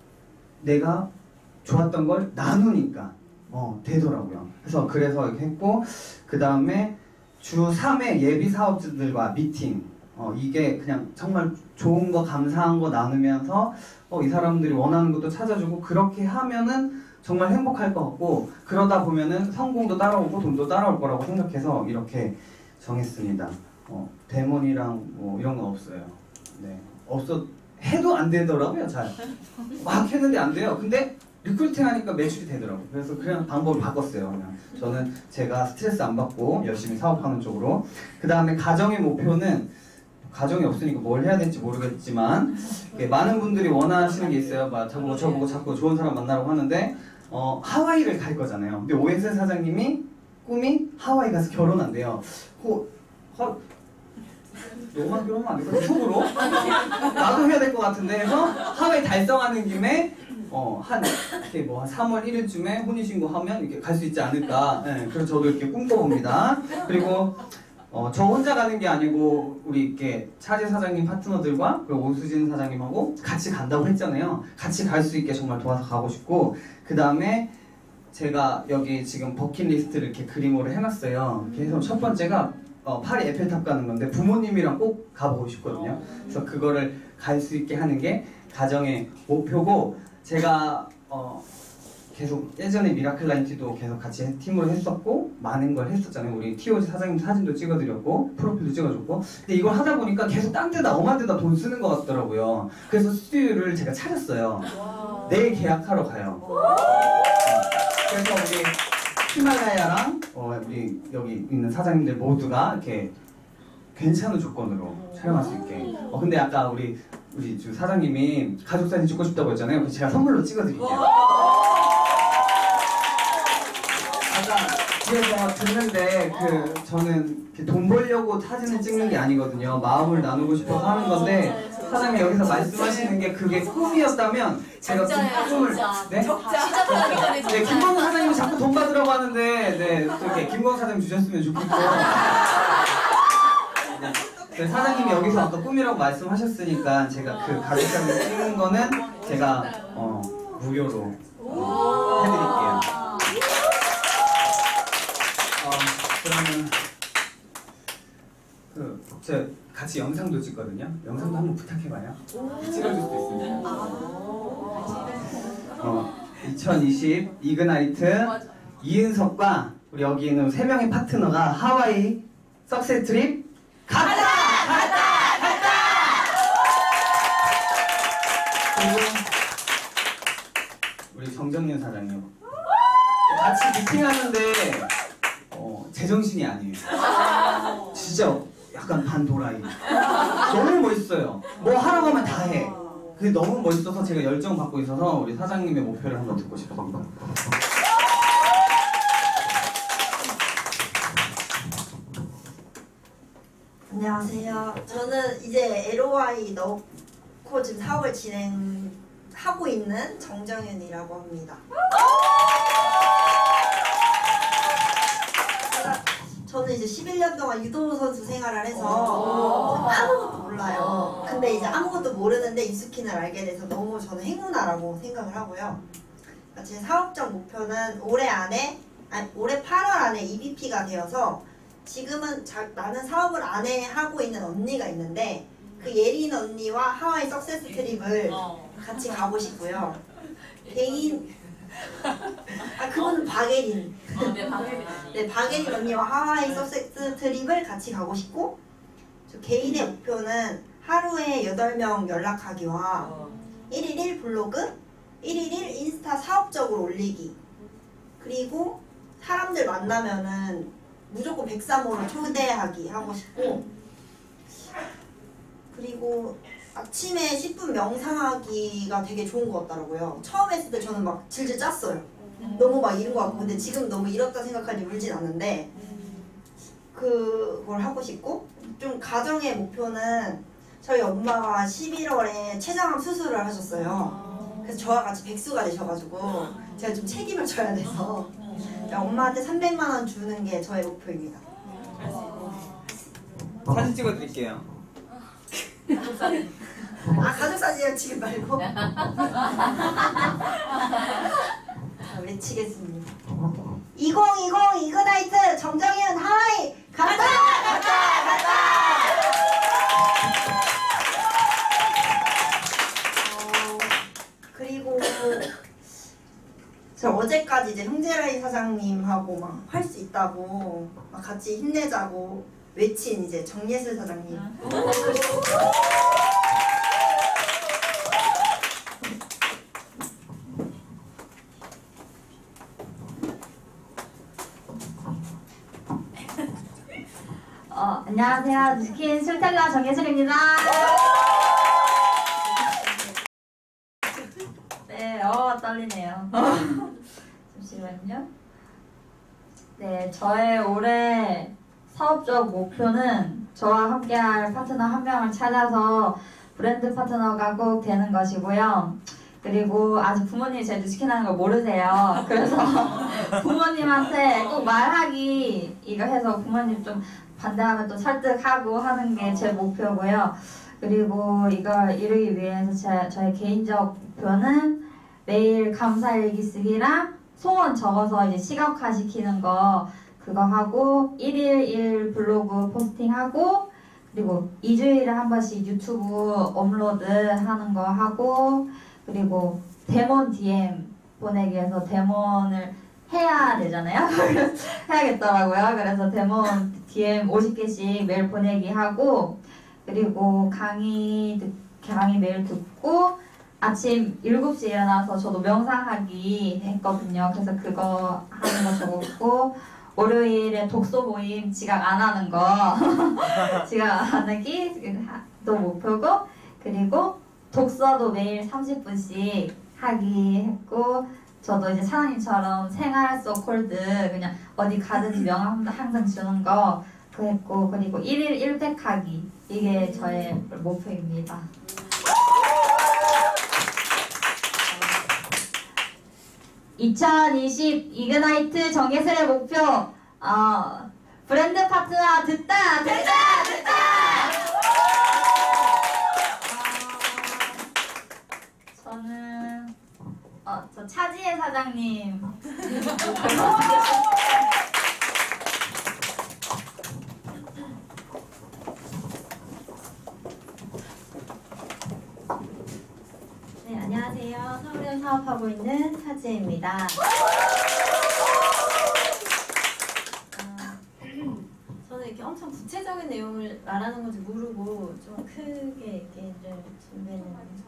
Q: 내가 좋았던 걸 나누니까 어, 되더라고요. 그래서 그래서 이렇게 했고 그 다음에 주 삼 회 예비 사업주들과 미팅. 어, 이게 그냥 정말 좋은 거 감사한 거 나누면서 어, 이 사람들이 원하는 것도 찾아주고 그렇게 하면은 정말 행복할 것 같고 그러다 보면은 성공도 따라오고 돈도 따라올 거라고 생각해서 이렇게 정했습니다. 어, 데몬이랑 뭐 이런 건 없어요. 네, 없어 해도 안 되더라고요. 잘 막 했는데 안 돼요. 근데 리크루팅 하니까 매출이 되더라고요. 그래서 그냥 방법을 바꿨어요. 그냥 저는 제가 스트레스 안 받고 열심히 사업하는 쪽으로. 그 다음에 가정의 목표는 가정이 없으니까 뭘 해야 될지 모르겠지만 많은 분들이 원하시는 게 있어요. 막 저보고 저보고 자꾸 좋은 사람 만나라고 하는데 어, 하와이를 갈 거잖아요. 근데 오에스엘 사장님이 꿈이 하와이 가서 결혼한대요. 그, 하, 너만 결혼하면 안 될까? 속으로? 나도 해야 될 것 같은데 해서 하와이 달성하는 김에 어, 한, 이렇게 뭐, 한 삼월 일일쯤에 혼인신고하면 이렇게 갈 수 있지 않을까. 네, 그래서 저도 이렇게 꿈꿔봅니다. 그리고 어, 저 혼자 가는 게 아니고 우리 이렇게 차재 사장님 파트너들과 그리고 오수진 사장님하고 같이 간다고 했잖아요. 같이 갈 수 있게 정말 도와서 가고 싶고 그 다음에 제가 여기 지금 버킷리스트를 이렇게 그림으로 해놨어요. 그래서 첫 번째가 어, 파리 에펠탑 가는 건데 부모님이랑 꼭 가보고 싶거든요. 그래서 그거를 갈 수 있게 하는 게 가정의 목표고 제가 어, 계속 예전에 미라클라인티도 계속 같이 팀으로 했었고 많은 걸 했었잖아요. 우리 티오지 사장님 사진도 찍어드렸고 프로필도 찍어줬고 근데 이걸 하다 보니까 계속 딴 데다 엄한 데다 돈 쓰는 것 같더라고요. 그래서 스튜디오를 제가 차렸어요. 내일 계약하러 가요. 그래서 우리 히말라야랑 어, 우리 여기 있는 사장님들 모두가 이렇게 괜찮은 조건으로 촬영할 수 있게. 어, 근데 아까 우리 우리 주 사장님이 가족 사진 찍고 싶다고 했잖아요. 그래서 제가 선물로 찍어드릴게요. 뒤에서 듣는데 그 저는 돈 벌려고 사진을 찍는 게 아니거든요. 마음을 나누고 싶어서 하는 건데 사장님 여기서 말씀하시는 게 그게 꿈이었다면 제가 그 꿈을 네?
B: 시작하기 전에
Q: 네, 김광호 사장님이 자꾸 돈 받으라고 하는데 네, 또 이렇게 김광호 사장님 주셨으면 좋겠고 네, 네, 사장님이 여기서 아까 꿈이라고 말씀하셨으니까 제가 그 가족 사진 찍는 거는 제가 어, 무료로 어, 해드릴게요. 어, 그러면 그 제가 같이 영상도 찍거든요. 영상도 한번 부탁해봐요. 찍어줄 수도 있습니다. 어, 이천이십 이그나이트 이은석과 우리 여기 있는 세 명의 파트너가 하와이 석세 트립 갔다! 갔다! 갔다! 그리고 우리 정정윤 사장님 같이 미팅하는데 어, 제정신이 아니에요. 진짜 약간 반도라이. 너무 멋있어요. 뭐 하러 가면 다 해. 그게 너무 멋있어서 제가 열정 받고 있어서 우리 사장님의 목표를 한번 듣고 싶습니다.
R: 안녕하세요. 저는 이제 엘오아이 넣고 지금 사업을 진행하고 있는 정정윤이라고 합니다. 저는 이제 십일 년 동안 유도 선수 생활을 해서 아무것도 몰라요. 근데 이제 아무것도 모르는데 뉴스킨을 알게 돼서 너무 저는 행운아라고 생각을 하고요. 제 사업적 목표는 올해 안에 아니, 올해 팔월 안에 이비피가 되어서 지금은 자, 나는 사업을 안 해 하고 있는 언니가 있는데 그 예린 언니와 하와이 석세스 트립을 같이 가고 싶고요. 개인 아 그거는 박예린.
B: 어, 네, 박예린.
R: 네, 박예린 언니와 하와이 석세스 트립을 같이 가고 싶고 저 개인의 목표는 하루에 여덟 명 연락하기와 일일 일 블로그, 일일 일 인스타 사업적으로 올리기 그리고 사람들 만나면은 무조건 백삼호로 초대하기 하고 싶고 그리고 아침에 십 분 명상하기가 되게 좋은 것 같더라고요. 처음 했을 때 저는 막 질질 짰어요. 너무 막 이런 것 같고 근데 지금 너무 이렇다 생각하니 울진 않는데 그걸 하고 싶고 좀 가정의 목표는 저희 엄마가 십일월에 췌장암 수술을 하셨어요. 그래서 저와 같이 백수가 되셔가지고 제가 좀 책임을 져야 돼서 엄마한테 삼백만 원 주는 게 저의 목표입니다.
E: 사진 찍어드릴게요.
R: 아 가족 사진을 지금 말고 자, 외치겠습니다. 이천이십 이그나이트 정정현 하와이 가자! 가자! 가자! 어, 그리고 저 어제까지 이제 형제라인 사장님하고 막 할 수 있다고 막 같이 힘내자고 외친 이제 정예슬 사장님.
S: 어, 안녕하세요. 뉴스킨 술텔라 정예슬입니다. 네, 어, 떨리네요. 잠시만요. 네, 저의 올해 사업적 목표는 저와 함께할 파트너 한 명을 찾아서 브랜드 파트너가 꼭 되는 것이고요. 그리고 아직 부모님이 제 뉴스킨 하는 걸 모르세요. 그래서 부모님한테 꼭 말하기 이거 해서 부모님 좀 반대하면 또 설득하고 하는 게 제 목표고요. 그리고 이걸 이루기 위해서 제, 저의 개인적 목표는 매일 감사일기 쓰기랑 소원 적어서 이제 시각화 시키는 거 그거 하고 일일 일 블로그 포스팅하고 그리고 이 주일에 한 번씩 유튜브 업로드 하는 거 하고 그리고 데몬 디엠 보내기 위해서 데몬을 해야 되잖아요. 해야겠더라고요. 그래서 데몬 디엠 오십 개씩 매일 보내기 하고 그리고 강의, 듣, 강의 매일 듣고 아침 일곱 시에 일어나서 저도 명상하기 했거든요. 그래서 그거 하는 거 적었고 월요일에 독서 모임 지각 안 하는 거 지각 안 하기도 목표고 그리고 독서도 매일 삼십 분씩 하기 했고 저도 이제 사장님처럼 생활 소콜드 그냥 어디 가든지 명함 항상 주는 거 그거 했고 그리고 일일 일 팩 하기 이게 저의 목표입니다. 이천이십 이그나이트 정예슬의 목표 어, 브랜드 파트너 듣다 듣다 듣다 어, 저는 어, 저 차지혜 사장님 네, 안녕하세요. 서울에 사업하고 있는 차지혜입니다. 어, 저는 이렇게 엄청 구체적인 내용을 말하는 건지 모르고 좀 크게 이렇게 준비했는데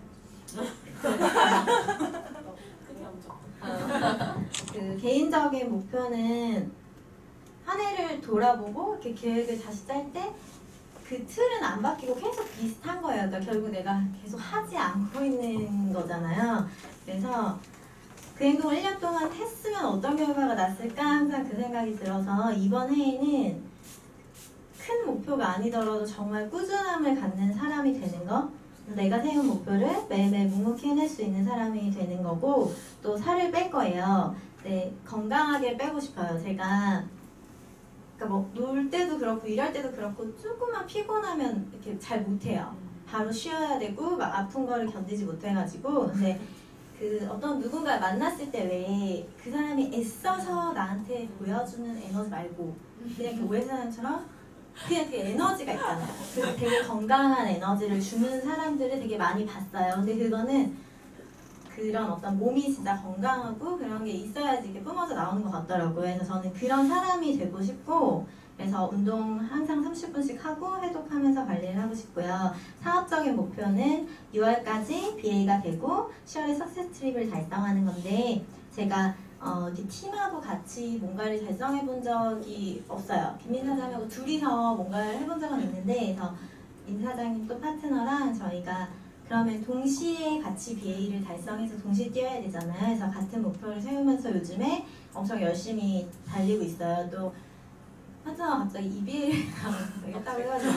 S: 어, 그 개인적인 목표는 한 해를 돌아보고 이렇게 계획을 다시 짤 때 그 틀은 안 바뀌고 계속 비슷한 거예요. 그러니까 결국 내가 계속 하지 않고 있는 거잖아요. 그래서 그 행동을 일 년 동안 했으면 어떤 결과가 났을까 항상 그 생각이 들어서 이번 해에는 큰 목표가 아니더라도 정말 꾸준함을 갖는 사람이 되는 거 내가 세운 목표를 매일매일 묵묵히 해낼 수 있는 사람이 되는 거고 또 살을 뺄 거예요. 네, 건강하게 빼고 싶어요. 제가 그러니까 뭐 놀 때도 그렇고 일할 때도 그렇고 조금만 피곤하면 이렇게 잘 못해요. 바로 쉬어야 되고 막 아픈 거를 견디지 못해가지고 근데
T: 그 어떤 누군가를 만났을 때 왜 그 사람이 애써서 나한테 보여주는 에너지 말고 그냥 그 오해사장처럼 그냥 그 에너지가 있잖아요. 그래서 되게 건강한 에너지를 주는 사람들을 되게 많이 봤어요. 근데 그거는 그런 어떤 몸이 진짜 건강하고 그런 게 있어야지 이렇게 뿜어져 나오는 것 같더라고요. 그래서 저는 그런 사람이 되고 싶고 그래서 운동 항상 삼십 분씩 하고 해독하면서 관리를 하고 싶고요. 사업적인 목표는 유월까지 비에이가 되고 시월에 석세스 트립을 달성하는 건데 제가 어, 이렇게 팀하고 같이 뭔가를 달성해 본 적이 없어요. 김민 사장하고 둘이서 뭔가를 해본 적은 있는데 그래서 민 사장님 또 파트너랑 저희가 그러면 동시에 같이 비에이를 달성해서 동시에 뛰어야 되잖아요. 그래서 같은 목표를 세우면서 요즘에 엄청 열심히 달리고 있어요. 또 파트너가 갑자기 이비에이를 가겠다고 해가지고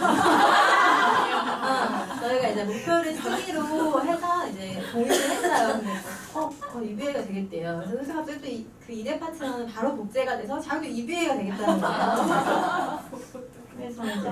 T: 어, 저희가 이제 목표를 쓰기로 해서 이제 공유를 했어요. 근데 어, 어 이비에이가 되겠대요. 그래서 갑자기 또 그 이대 파트너는 바로 복제가 돼서 자기도 이비에이가 되겠다는 거예요. 그래서 이제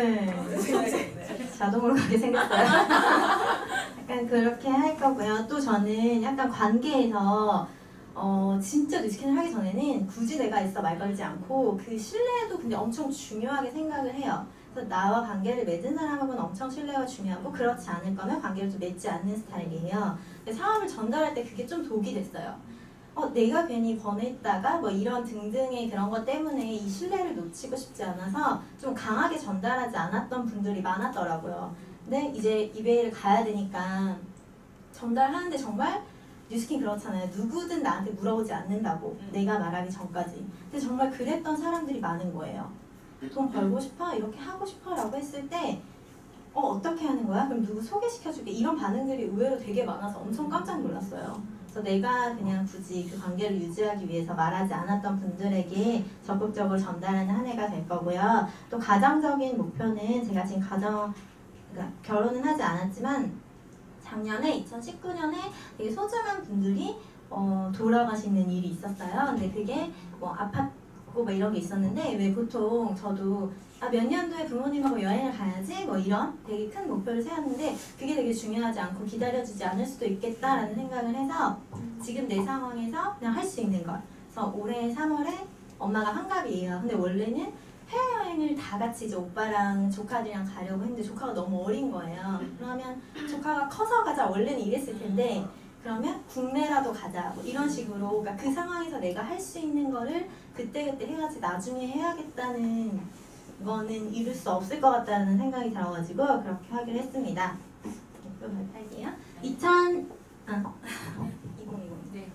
T: 네 자동으로 가게 생겼어요. 약간 그렇게 할 거고요. 또 저는 약간 관계에서 어 진짜 뉴스캔을 하기 전에는 굳이 내가 있어 말 걸지 않고 그 신뢰도 근데 엄청 중요하게 생각을 해요. 그래서 나와 관계를 맺은 사람하고는 엄청 신뢰가 중요하고 그렇지 않을 거면 관계를 좀 맺지 않는 스타일이에요. 근데 사업을 전달할 때 그게 좀 독이 됐어요. 어, 내가 괜히 권했다가 뭐 이런 등등의 그런 것 때문에 이 신뢰를 놓치고 싶지 않아서 좀 강하게 전달하지 않았던 분들이 많았더라고요. 근데 이제 이베이를 가야 되니까 전달하는데 정말 뉴스킨 그렇잖아요. 누구든 나한테 물어보지 않는다고 내가 말하기 전까지. 근데 정말 그랬던 사람들이 많은 거예요. 돈 벌고 싶어? 이렇게 하고 싶어? 라고 했을 때 어 어떻게 하는 거야? 그럼 누구 소개시켜줄게? 이런 반응들이 의외로 되게 많아서 엄청 깜짝 놀랐어요. 그래서 내가 그냥 굳이 그 관계를 유지하기 위해서 말하지 않았던 분들에게 적극적으로 전달하는 한 해가 될 거고요. 또 가정적인 목표는 제가 지금 가정, 그러니까 결혼은 하지 않았지만 작년에 이천십구 년에 되게 소중한 분들이 어, 돌아가시는 일이 있었어요. 근데 그게 뭐 아팠고 뭐 이런 게 있었는데 왜 보통 저도 아, 몇 년도에 부모님하고 여행을 가야지 뭐 이런 되게 큰 목표를 세웠는데 그게 되게 중요하지 않고 기다려주지 않을 수도 있겠다라는 생각을 해서 지금 내 상황에서 그냥 할 수 있는 걸. 그래서 올해 삼월에 엄마가 환갑이에요. 근데 원래는 해외여행을 다 같이 이제 오빠랑 조카들이랑 가려고 했는데 조카가 너무 어린 거예요. 그러면 조카가 커서 가자 원래는 이랬을 텐데 그러면 국내라도 가자 뭐 이런 식으로 그러니까 그 상황에서 내가 할 수 있는 거를 그때그때 해야지 나중에 해야겠다는 거는 이룰 수 없을 것 같다는 생각이 들어가지고 그렇게 하기로 했습니다. 목표 발표할게요. 이천 아 이천이십 네.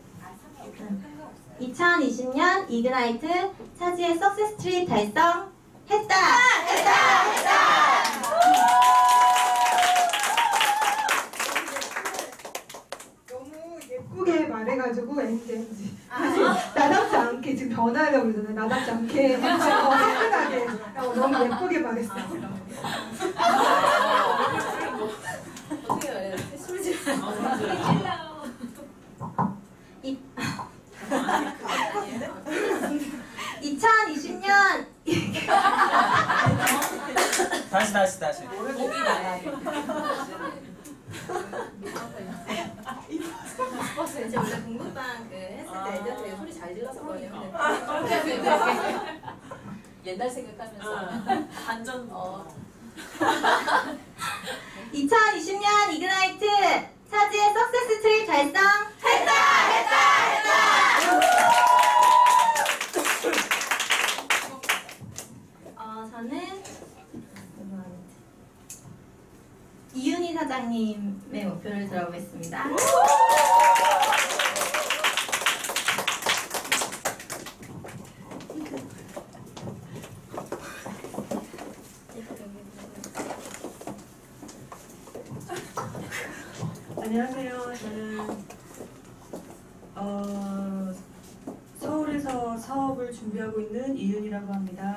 T: 이천이십 년 이그나이트 차지의 석세스 트립 달성 했다! 했다! 했다!
A: 너무 예쁘게 말해가지고 엔지 엔지 사실 나답지 않게 지금 변하려고 그러잖아요. 나답지 않게 더 행복하게 너무 예쁘게 말했어.
T: 어떻게 말해요? 술지 이천이십 년
E: 다시 다시 다시.
T: 목이 나야 이제 원래 공부방 그 했을 때 애들한테 소리 잘 질렀었거든요.
G: 옛날 생각하면서 반전 어.
T: 이천이십 년 이그나이트 차지의 석세스 트립 달성 했다! 했다! 했다! 어, 저는 이윤희 사장님의 목표를 들어보겠습니다.
U: 안녕하세요. 저는 어, 서울에서 사업을 준비하고 있는 이윤이라고 합니다.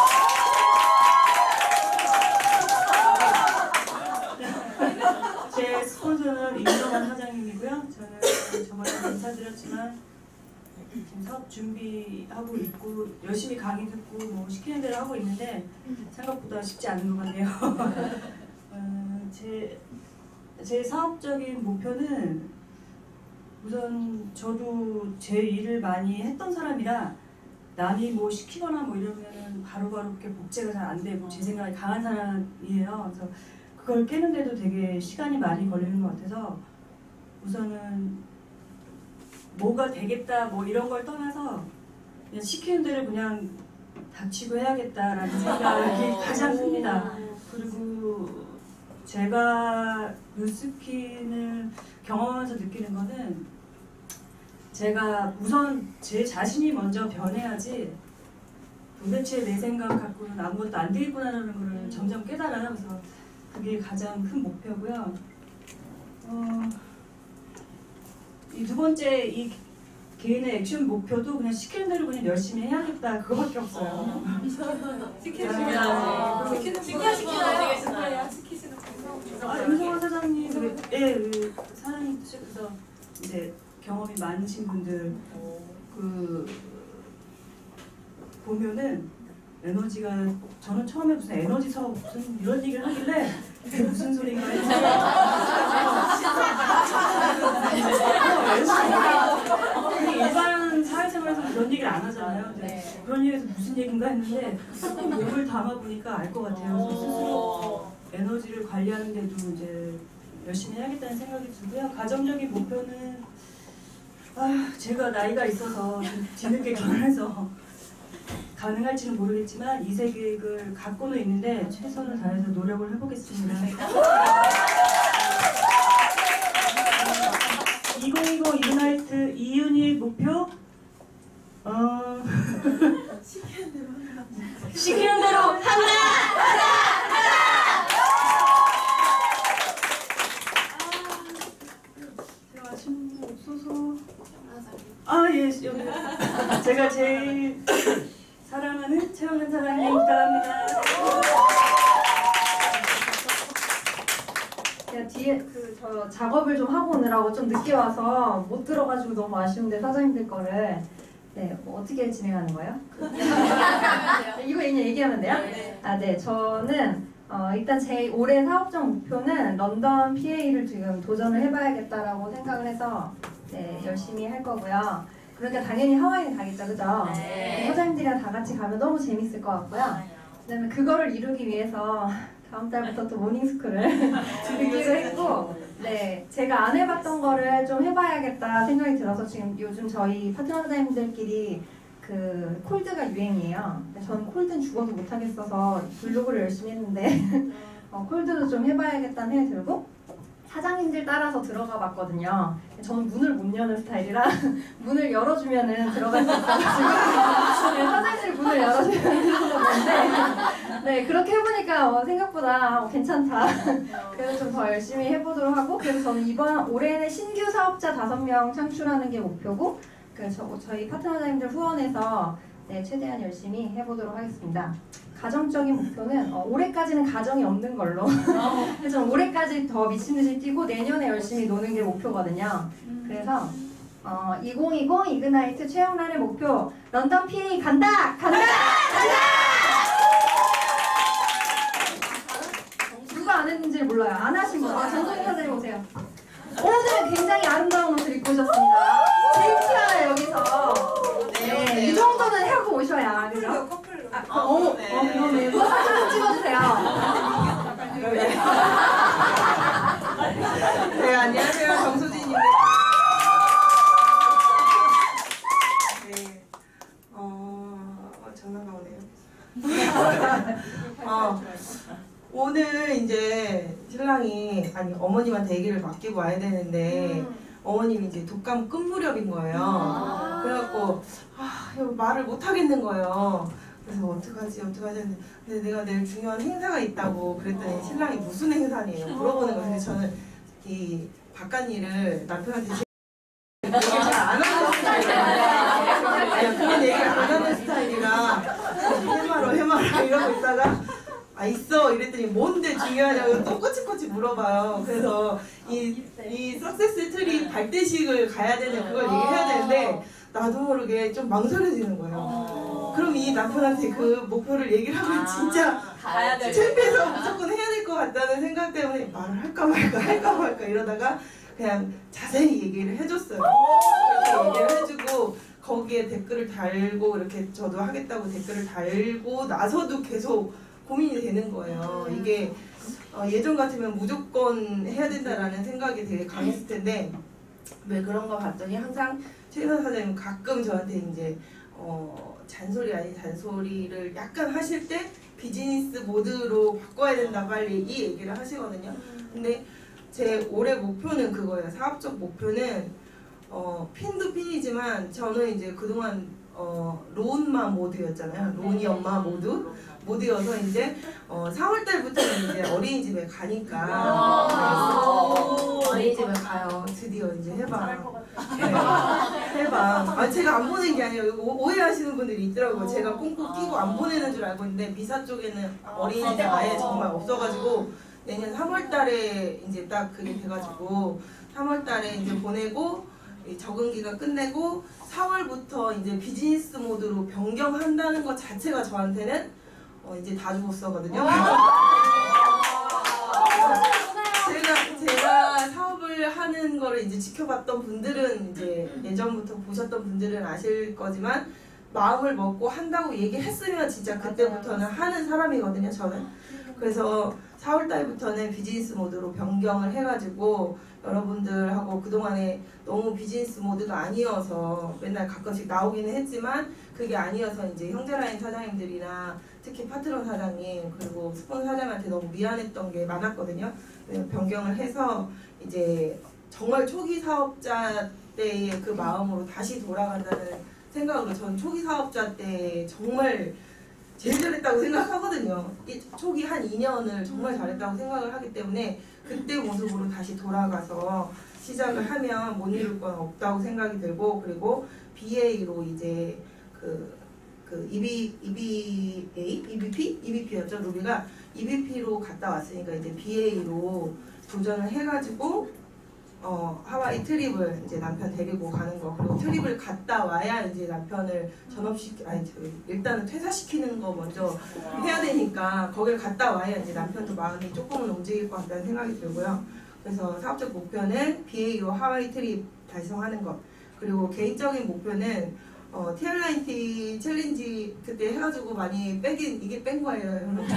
U: 제 스폰서는 임정환 사장님이고요. 저는 저번에 인사드렸지만 지금 사업 준비하고 있고 열심히 강의 듣고 뭐 시키는 대로 하고 있는데 생각보다 쉽지 않은 것 같네요. 어, 제, 제 사업적인 목표는 우선 저도 제 일을 많이 했던 사람이라 남이 뭐 시키거나 뭐 이러면 바로바로 그렇게 복제가 잘 안 되고 제 생각이 강한 사람이에요. 그래서 그걸 깨는데도 되게 시간이 많이 걸리는 것 같아서 우선은 뭐가 되겠다 뭐 이런 걸 떠나서 그냥 시키는 대로 그냥 닥치고 해야겠다라는 생각이 가장 큽니다. 그리고 제가 뉴스킨을 경험하면서 느끼는 거는 제가 우선 제 자신이 먼저 변해야지 도대체 내 생각 갖고는 아무것도 안 되겠구나라는 걸 점점 깨달아요. 그래서 그게 가장 큰 목표고요. 어, 이 두 번째 이 개인의 액션 목표도 그냥 시키는 대로 그냥 열심히 해야겠다 그거밖에 없어요.
T: 시키는
U: 거
T: 시키는 시키나요? 시키시는
U: 아, 윤성환 사장님, 그, 예, 그 사장님 뜻에서 이제 경험이 많으신 분들 그 보면은 에너지가 저는 처음에 무슨 에너지 사업 무슨 이런 얘기를 하길래 이게 무슨 소리인가 했는데 일반 사회생활에서 그런 얘기를 안 하잖아요. 근데 그런 얘기에서 무슨 얘기인가 했는데 조금 몸을 담아보니까 알 것 같아요. 스스로 에너지를 관리하는 데도 이제 열심히 해야겠다는 생각이 들고요. 가정적인 목표는 아, 제가 나이가 있어서 좀 뒤늦게 결혼해서 가능할지는 모르겠지만 이세 계획을 갖고는 있는데 최선을 다해서 노력을 해보겠습니다. 이천이십 이그나이트 이 유닛 목표 어... 시키는 대로 한다. 시키는 대로 한다! 한다! 제가 아쉬운 거 없어서 아, 예, 여기 제가 제일 사랑하는 최영은 사장님 부탁합니다.
K: 제가 뒤에 그 저 작업을 좀 하고 오느라고 좀 늦게 와서 못 들어가지고 너무 아쉬운데 사장님들 거를 네, 뭐 어떻게 진행하는 거예요? 이거 그냥 얘기하면 돼요? 아, 네, 저는 어, 일단 제 올해 사업적 목표는 런던 피에이를 지금 도전을 해봐야겠다라고 생각을 해서 네, 열심히 할 거고요. 그러니까 당연히 하와이는 가겠죠, 그죠?
B: 네.
K: 사장님들이랑 다 같이 가면 너무 재밌을 것 같고요. 그다음에 그거를 이루기 위해서 다음 달부터 또 모닝스쿨을 듣기로 했고, 네, 제가 안 해봤던 거를 좀 해봐야겠다 생각이 들어서 지금 요즘 저희 파트너 사장님들끼리 그 콜드가 유행이에요. 근데 저는 콜드는 죽어도 못하겠어서 블로그를 열심히 했는데 어, 콜드도 좀 해봐야겠다는 생각이 들고 사장님들 따라서 들어가 봤거든요. 저는 문을 못 여는 스타일이라 문을 열어주면은 들어갈 수 있어가지고 네, 사장님들 문을 열어주면 들어가는데 네, 그렇게 해보니까 어, 생각보다 어, 괜찮다. 그래서 좀 더 열심히 해보도록 하고, 그래서 저는 이번 올해는 신규 사업자 다섯 명 창출하는 게 목표고, 그래서 저희 파트너자님들 후원해서 네, 최대한 열심히 해보도록 하겠습니다. 가정적인 목표는 어, 올해까지는 가정이 없는 걸로 그래서 저는 올해까지 더 미친듯이 뛰고 내년에 열심히 노는 게 목표거든요. 그래서 어, 이천이십 이그나이트 최영란의 목표 런던 피에이 간다! 간다! 간다! 누가 안 했는지 몰라요. 안 하신 분. 아, 정선희 선생님 오세요. 오늘 굉장히 아름다운 옷을 입고 오셨습니다. 제일 티하나요 여기서. 네, 이 정도는 하고 오셔야 그죠? 아, 어, 어, 어, 그러네. 뭐 사진 좀 찍어주세요.
C: 네, 안녕하세요. 정수진입니다. 네, 어, 전화가 오네요. 어, 오늘 이제 신랑이, 아니, 어머님한테 아기를 맡기고 와야 되는데, 음. 어머님이 이제 독감 끝 무렵인 거예요. 아. 그래갖고, 아, 이거 말을 못 하겠는 거예요. 그래서 어떡하지 어떡하지 했는데, 근데 내가 내일 중요한 행사가 있다고 그랬더니 신랑이 무슨 행사니에요 물어보는 거예요. 그래서 저는 이 바깥 일을 남편한테 얘기를 잘 안 하는 스타일이에요. 그런 얘기를 안 하는 스타일이라 해마로 해마로 이러고 있다가 아 있어 이랬더니 뭔데 중요하냐고 또 꼬치꼬치 물어봐요. 그래서 이, 이 석세스 트리 발대식을 가야 되는 그걸 얘기해야 되는데 나도 모르게 좀 망설여지는 거예요. 그럼 이 남편한테 그 목표를 얘기를 하면 아, 진짜 창피해서 무조건 해야 될 것 같다는 생각 때문에 말을 할까 말까 할까 말까 이러다가 그냥 자세히 얘기를 해줬어요. 이렇게 얘기를 해주고 거기에 댓글을 달고 이렇게 저도 하겠다고 댓글을 달고 나서도 계속 고민이 되는 거예요. 이게 어, 예전 같으면 무조건 해야 된다라는 생각이 되게 강했을 텐데 왜 그런가 봤더니 항상 최선 사장님 가끔 저한테 이제 어, 잔소리 아닌 잔소리를 약간 하실 때 비즈니스 모드로 바꿔야 된다 빨리 이 얘기를 하시거든요. 근데 제 올해 목표는 그거예요. 사업적 목표는 어, 핀도 핀이지만 저는 이제 그동안 어, 로운마 모드였잖아요. 로운이 엄마 모드 모드여서 이제 어, 사월 달부터는 이제 어린이집에 가니까 그래서 어린이집에 가요. 드디어 이제 해봐. 네. 해봐. 아 제가 안 보낸 게 아니에요. 오- 오해하시는 분들이 있더라고요. 제가 꽁꽁 끼고 안 보내는 줄 알고 있는데 미사 쪽에는 어린이집이 아예 정말 없어가지고 내년 삼월 달에 이제 딱 그게 돼가지고 삼월 달에 이제 보내고 이 적응기가 끝내고 사월부터 이제 비즈니스 모드로 변경한다는 것 자체가 저한테는 어 이제 다 죽었어거든요. 제가 제가 사업을 하는 거를 이제 지켜봤던 분들은 이제 예전부터 보셨던 분들은 아실 거지만 마음을 먹고 한다고 얘기했으면 진짜 그때부터는 하는 사람이거든요. 저는. 그래서 사월 달부터는 비즈니스 모드로 변경을 해가지고 여러분들하고 그동안에 너무 비즈니스 모드가 아니어서 맨날 가끔씩 나오기는 했지만 그게 아니어서 이제 형제라인 사장님들이나 특히 파트너 사장님 그리고 스폰 사장한테 너무 미안했던 게 많았거든요. 변경을 해서 이제 정말 초기 사업자 때의 그 마음으로 다시 돌아간다는 생각으로 전 초기 사업자 때 정말 제일 잘했다고 생각하거든요. 이 초기 한 이 년을 정말 잘했다고 생각을 하기 때문에 그때 모습으로 다시 돌아가서 시작을 하면 못 이룰 건 없다고 생각이 들고 그리고 비에이로 이제 그, 그 이비, 이비에이? 이비피? 이비피였죠 루비가 이비피로 갔다 왔으니까 이제 비에이로 도전을 해가지고 어, 하와이 트립을 이제 남편 데리고 가는 거 그리고 트립을 갔다 와야 이제 남편을 전업시키 아니 저 일단은 퇴사시키는 거 먼저 해야 되니까 거길 갔다 와야 이제 남편도 마음이 조금은 움직일 것 같다는 생각이 들고요. 그래서 사업적 목표는 비에이로 하와이 트립 달성하는 것 그리고 개인적인 목표는 어, 티알라인티 챌린지 그때 해가지고 많이 빼긴 이게 뺀 거예요. 여러분.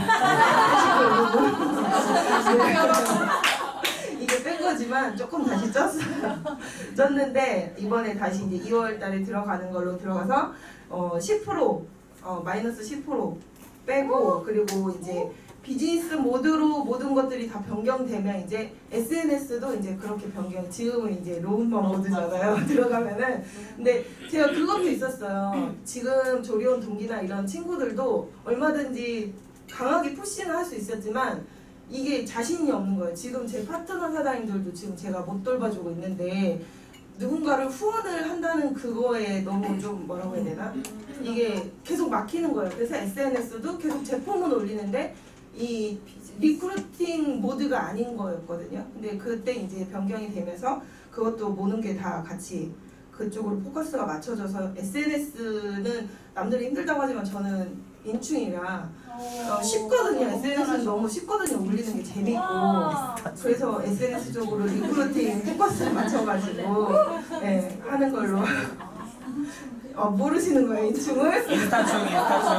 C: 이게 뺀 거지만 조금 다시 쪘어요. 쪘는데 이번에 다시 이제 이월 달에 들어가는 걸로 들어가서 어, 십 퍼센트 어, 마이너스 십 퍼센트 빼고 그리고 이제 비즈니스 모드로 모든 것들이 다 변경되면 이제 에스엔에스도 이제 그렇게 변경 지금은 이제 로운마 모드잖아요. 들어가면은 근데 제가 그것도 있었어요. 지금 조리원 동기나 이런 친구들도 얼마든지 강하게 푸시는 할 수 있었지만 이게 자신이 없는 거예요. 지금 제 파트너 사장님들도 지금 제가 못 돌봐주고 있는데 누군가를 후원을 한다는 그거에 너무 좀 뭐라고 해야 되나? 이게 계속 막히는 거예요. 그래서 에스엔에스도 계속 제품은 올리는데 이 리크루팅 모드가 아닌 거였거든요. 근데 그때 이제 변경이 되면서 그것도 모든 게 다 같이 그쪽으로 포커스가 맞춰져서 에스엔에스는 남들이 힘들다고 하지만 저는 인충이라 어, 쉽거든요. 에스엔에스는 너무 쉽거든요. 올리는 게 재밌고 그래서 에스엔에스 쪽으로 리크루팅 포커스를 맞춰가지고 네, 하는 걸로 어, 모르시는 거예요. 인충을?
E: 인스타충 인스타충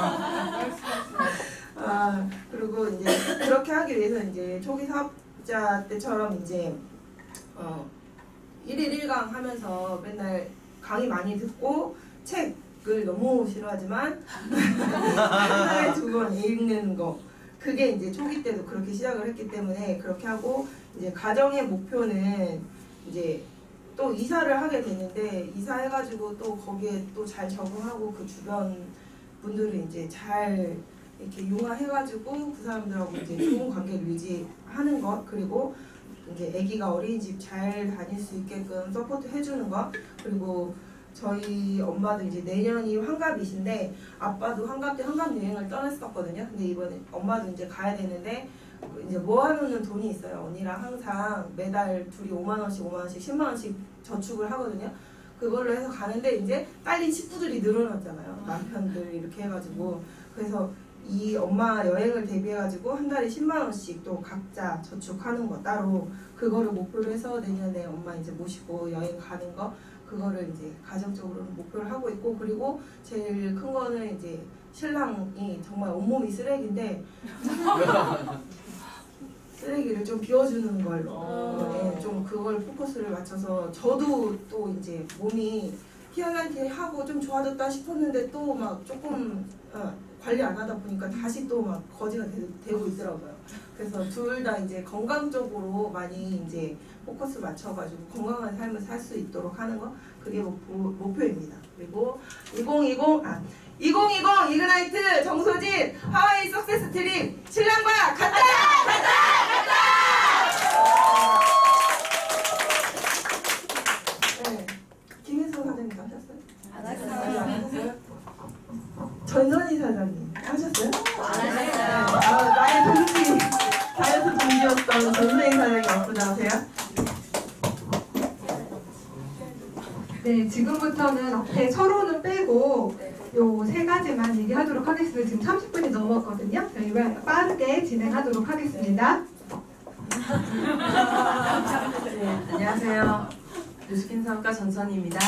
C: 아 그리고 이제 그렇게 하기 위해서 이제 초기 사업자 때처럼 이제 어 일일 일강 하면서 맨날 강의 많이 듣고 책을 너무 싫어하지만 하루에 두 번 읽는 거 그게 이제 초기 때도 그렇게 시작을 했기 때문에 그렇게 하고 이제 가정의 목표는 이제 또 이사를 하게 되는데 이사해가지고 또 거기에 또 잘 적응하고 그 주변 분들을 이제 잘 이렇게 융화해가지고 그 사람들하고 이제 좋은 관계를 유지하는 것 그리고 이제 아기가 어린이집 잘 다닐 수 있게끔 서포트 해주는 것 그리고 저희 엄마도 이제 내년이 환갑이신데 아빠도 환갑 때 환갑 여행을 떠났었거든요. 근데 이번에 엄마도 이제 가야 되는데 이제 모아놓는 돈이 있어요. 언니랑 항상 매달 둘이 오만 원씩 오만 원씩 십만 원씩 저축을 하거든요. 그걸로 해서 가는데 이제 딸린 식구들이 늘어났잖아요. 남편들 이렇게 해가지고 그래서 이 엄마 여행을 대비해가지고 한 달에 십만 원씩 또 각자 저축하는 거 따로 그거를 목표로 해서 내년에 엄마 이제 모시고 여행 가는 거 그거를 이제 가정적으로 목표를 하고 있고 그리고 제일 큰 거는 이제 신랑이 정말 온몸이 쓰레기인데 쓰레기를 좀 비워주는 걸로 네, 좀 그걸 포커스를 맞춰서 저도 또 이제 몸이 티알라이트 하고 좀 좋아졌다 싶었는데 또 막 조금 어, 관리 안 하다 보니까 다시 또 막 거지가 되, 되고 있더라고요. 그래서 둘 다 이제 건강 쪽으로 많이 이제 포커스 맞춰가지고 건강한 삶을 살 수 있도록 하는 거 그게 목표, 목표입니다. 그리고 이천이십 아 이천이십 이그나이트 정소진 하와이 석세스 트립 신랑과 간다! 간다! 간다! 네. 김혜선 사장님 하셨어요? 안 하셨어요. 안 하셨어요? 전선희 사장님 하셨어요? 안 하셨어요. 아, 나의 동지 다이어트 동지였던 전선희 사장님 어떠지 아세요?
A: 네, 지금부터는 앞에 서로는 빼고 요 세 가지만 얘기하도록 하겠습니다. 지금 삼십 분이 넘었거든요. 저희가 빠르게 진행하도록 하겠습니다.
J: 네, 안녕하세요. 뉴스킨 사업가 전선희입니다.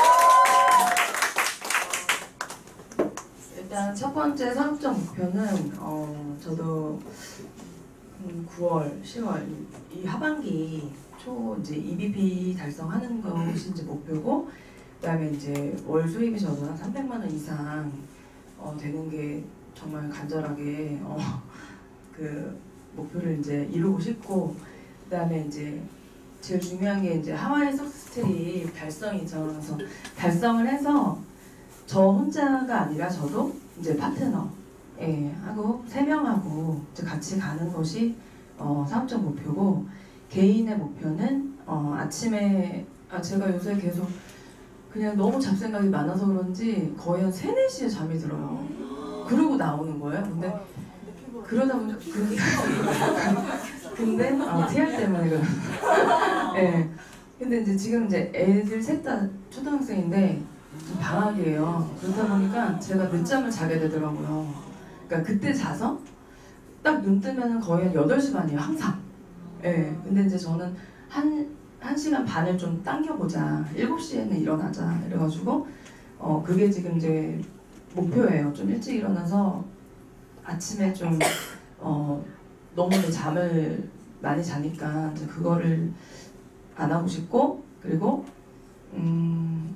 J: 일단 첫 번째 사업적 목표는 어, 저도 음, 구월, 시월 이 하반기 초 이제 이비피 달성하는 것이 이제 목표고, 그다음에 이제 월 수입이 저도 한 삼백만 원 이상 어, 되는 게 정말 간절하게 어, 그 목표를 이제 이루고 싶고, 그다음에 이제 제일 중요한 게 이제 하와이 석스트립 달성이죠. 그래서 달성을 해서 저 혼자가 아니라 저도 이제 파트너 예, 하고 세 명하고 이제 같이 가는 것이 어, 사업적 목표고, 개인의 목표는 어, 아침에 아, 제가 요새 계속 그냥 너무 잡생각이 많아서 그런지 거의 한 세, 네 시에 잠이 들어요. 그러고 나오는 거예요. 근데 그러다 보니까 그, 근데 아, 티알 때문에 그래. 예. 근데 이제 지금 이제 애들 셋 다 초등학생인데 방학이에요. 그러다 보니까 제가 늦잠을 자게 되더라고요. 그러니까 그때 자서 딱 눈 뜨면 거의 한 여덟 시 반이에요. 항상. 예. 근데 이제 저는 한, 한 시간 반을 좀 당겨보자. 일곱 시에는 일어나자. 이래가지고, 어, 그게 지금 이제 목표예요. 좀 일찍 일어나서 아침에 좀, 어, 너무 이제 잠을 많이 자니까 이제 그거를 안 하고 싶고, 그리고, 음,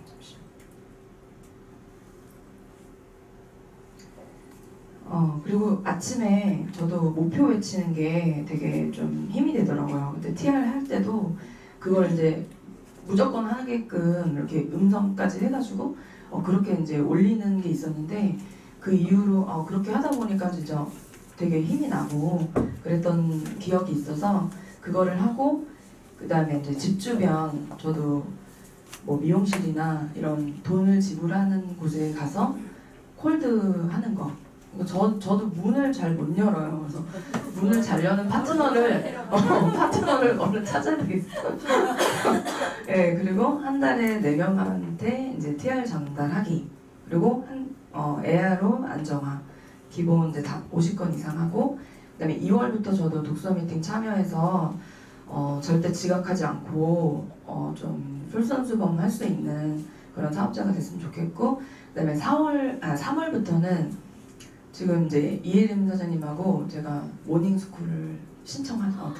J: 어, 그리고 아침에 저도 목표 외치는 게 되게 좀 힘이 되더라고요. 근데 티알 할 때도 그걸 이제 무조건 하게끔 이렇게 음성까지 해가지고 어, 그렇게 이제 올리는 게 있었는데, 그 이후로 어, 그렇게 하다 보니까 진짜 되게 힘이 나고 그랬던 기억이 있어서 그거를 하고, 그 다음에 이제 집 주변 저도 뭐 미용실이나 이런 돈을 지불하는 곳에 가서 콜드 하는 거, 저, 저도 문을 잘 못 열어요. 그래서 문을 잘 여는 파트너를 어, 파트너를 얼른 찾아야 되겠어요. 네, 그리고 한 달에 네 명한테 이제 티알 전달하기, 그리고 한, 어, 에아로 안정화 기본 이제 다 오십 건 이상 하고, 그다음에 이월부터 저도 독서 미팅 참여해서 어, 절대 지각하지 않고 어, 좀 솔선수범 할 수 있는 그런 사업자가 됐으면 좋겠고, 그다음에 사월 아 삼월부터는 지금 이제 이혜림 사장님하고 제가 모닝스쿨을 신청한 어,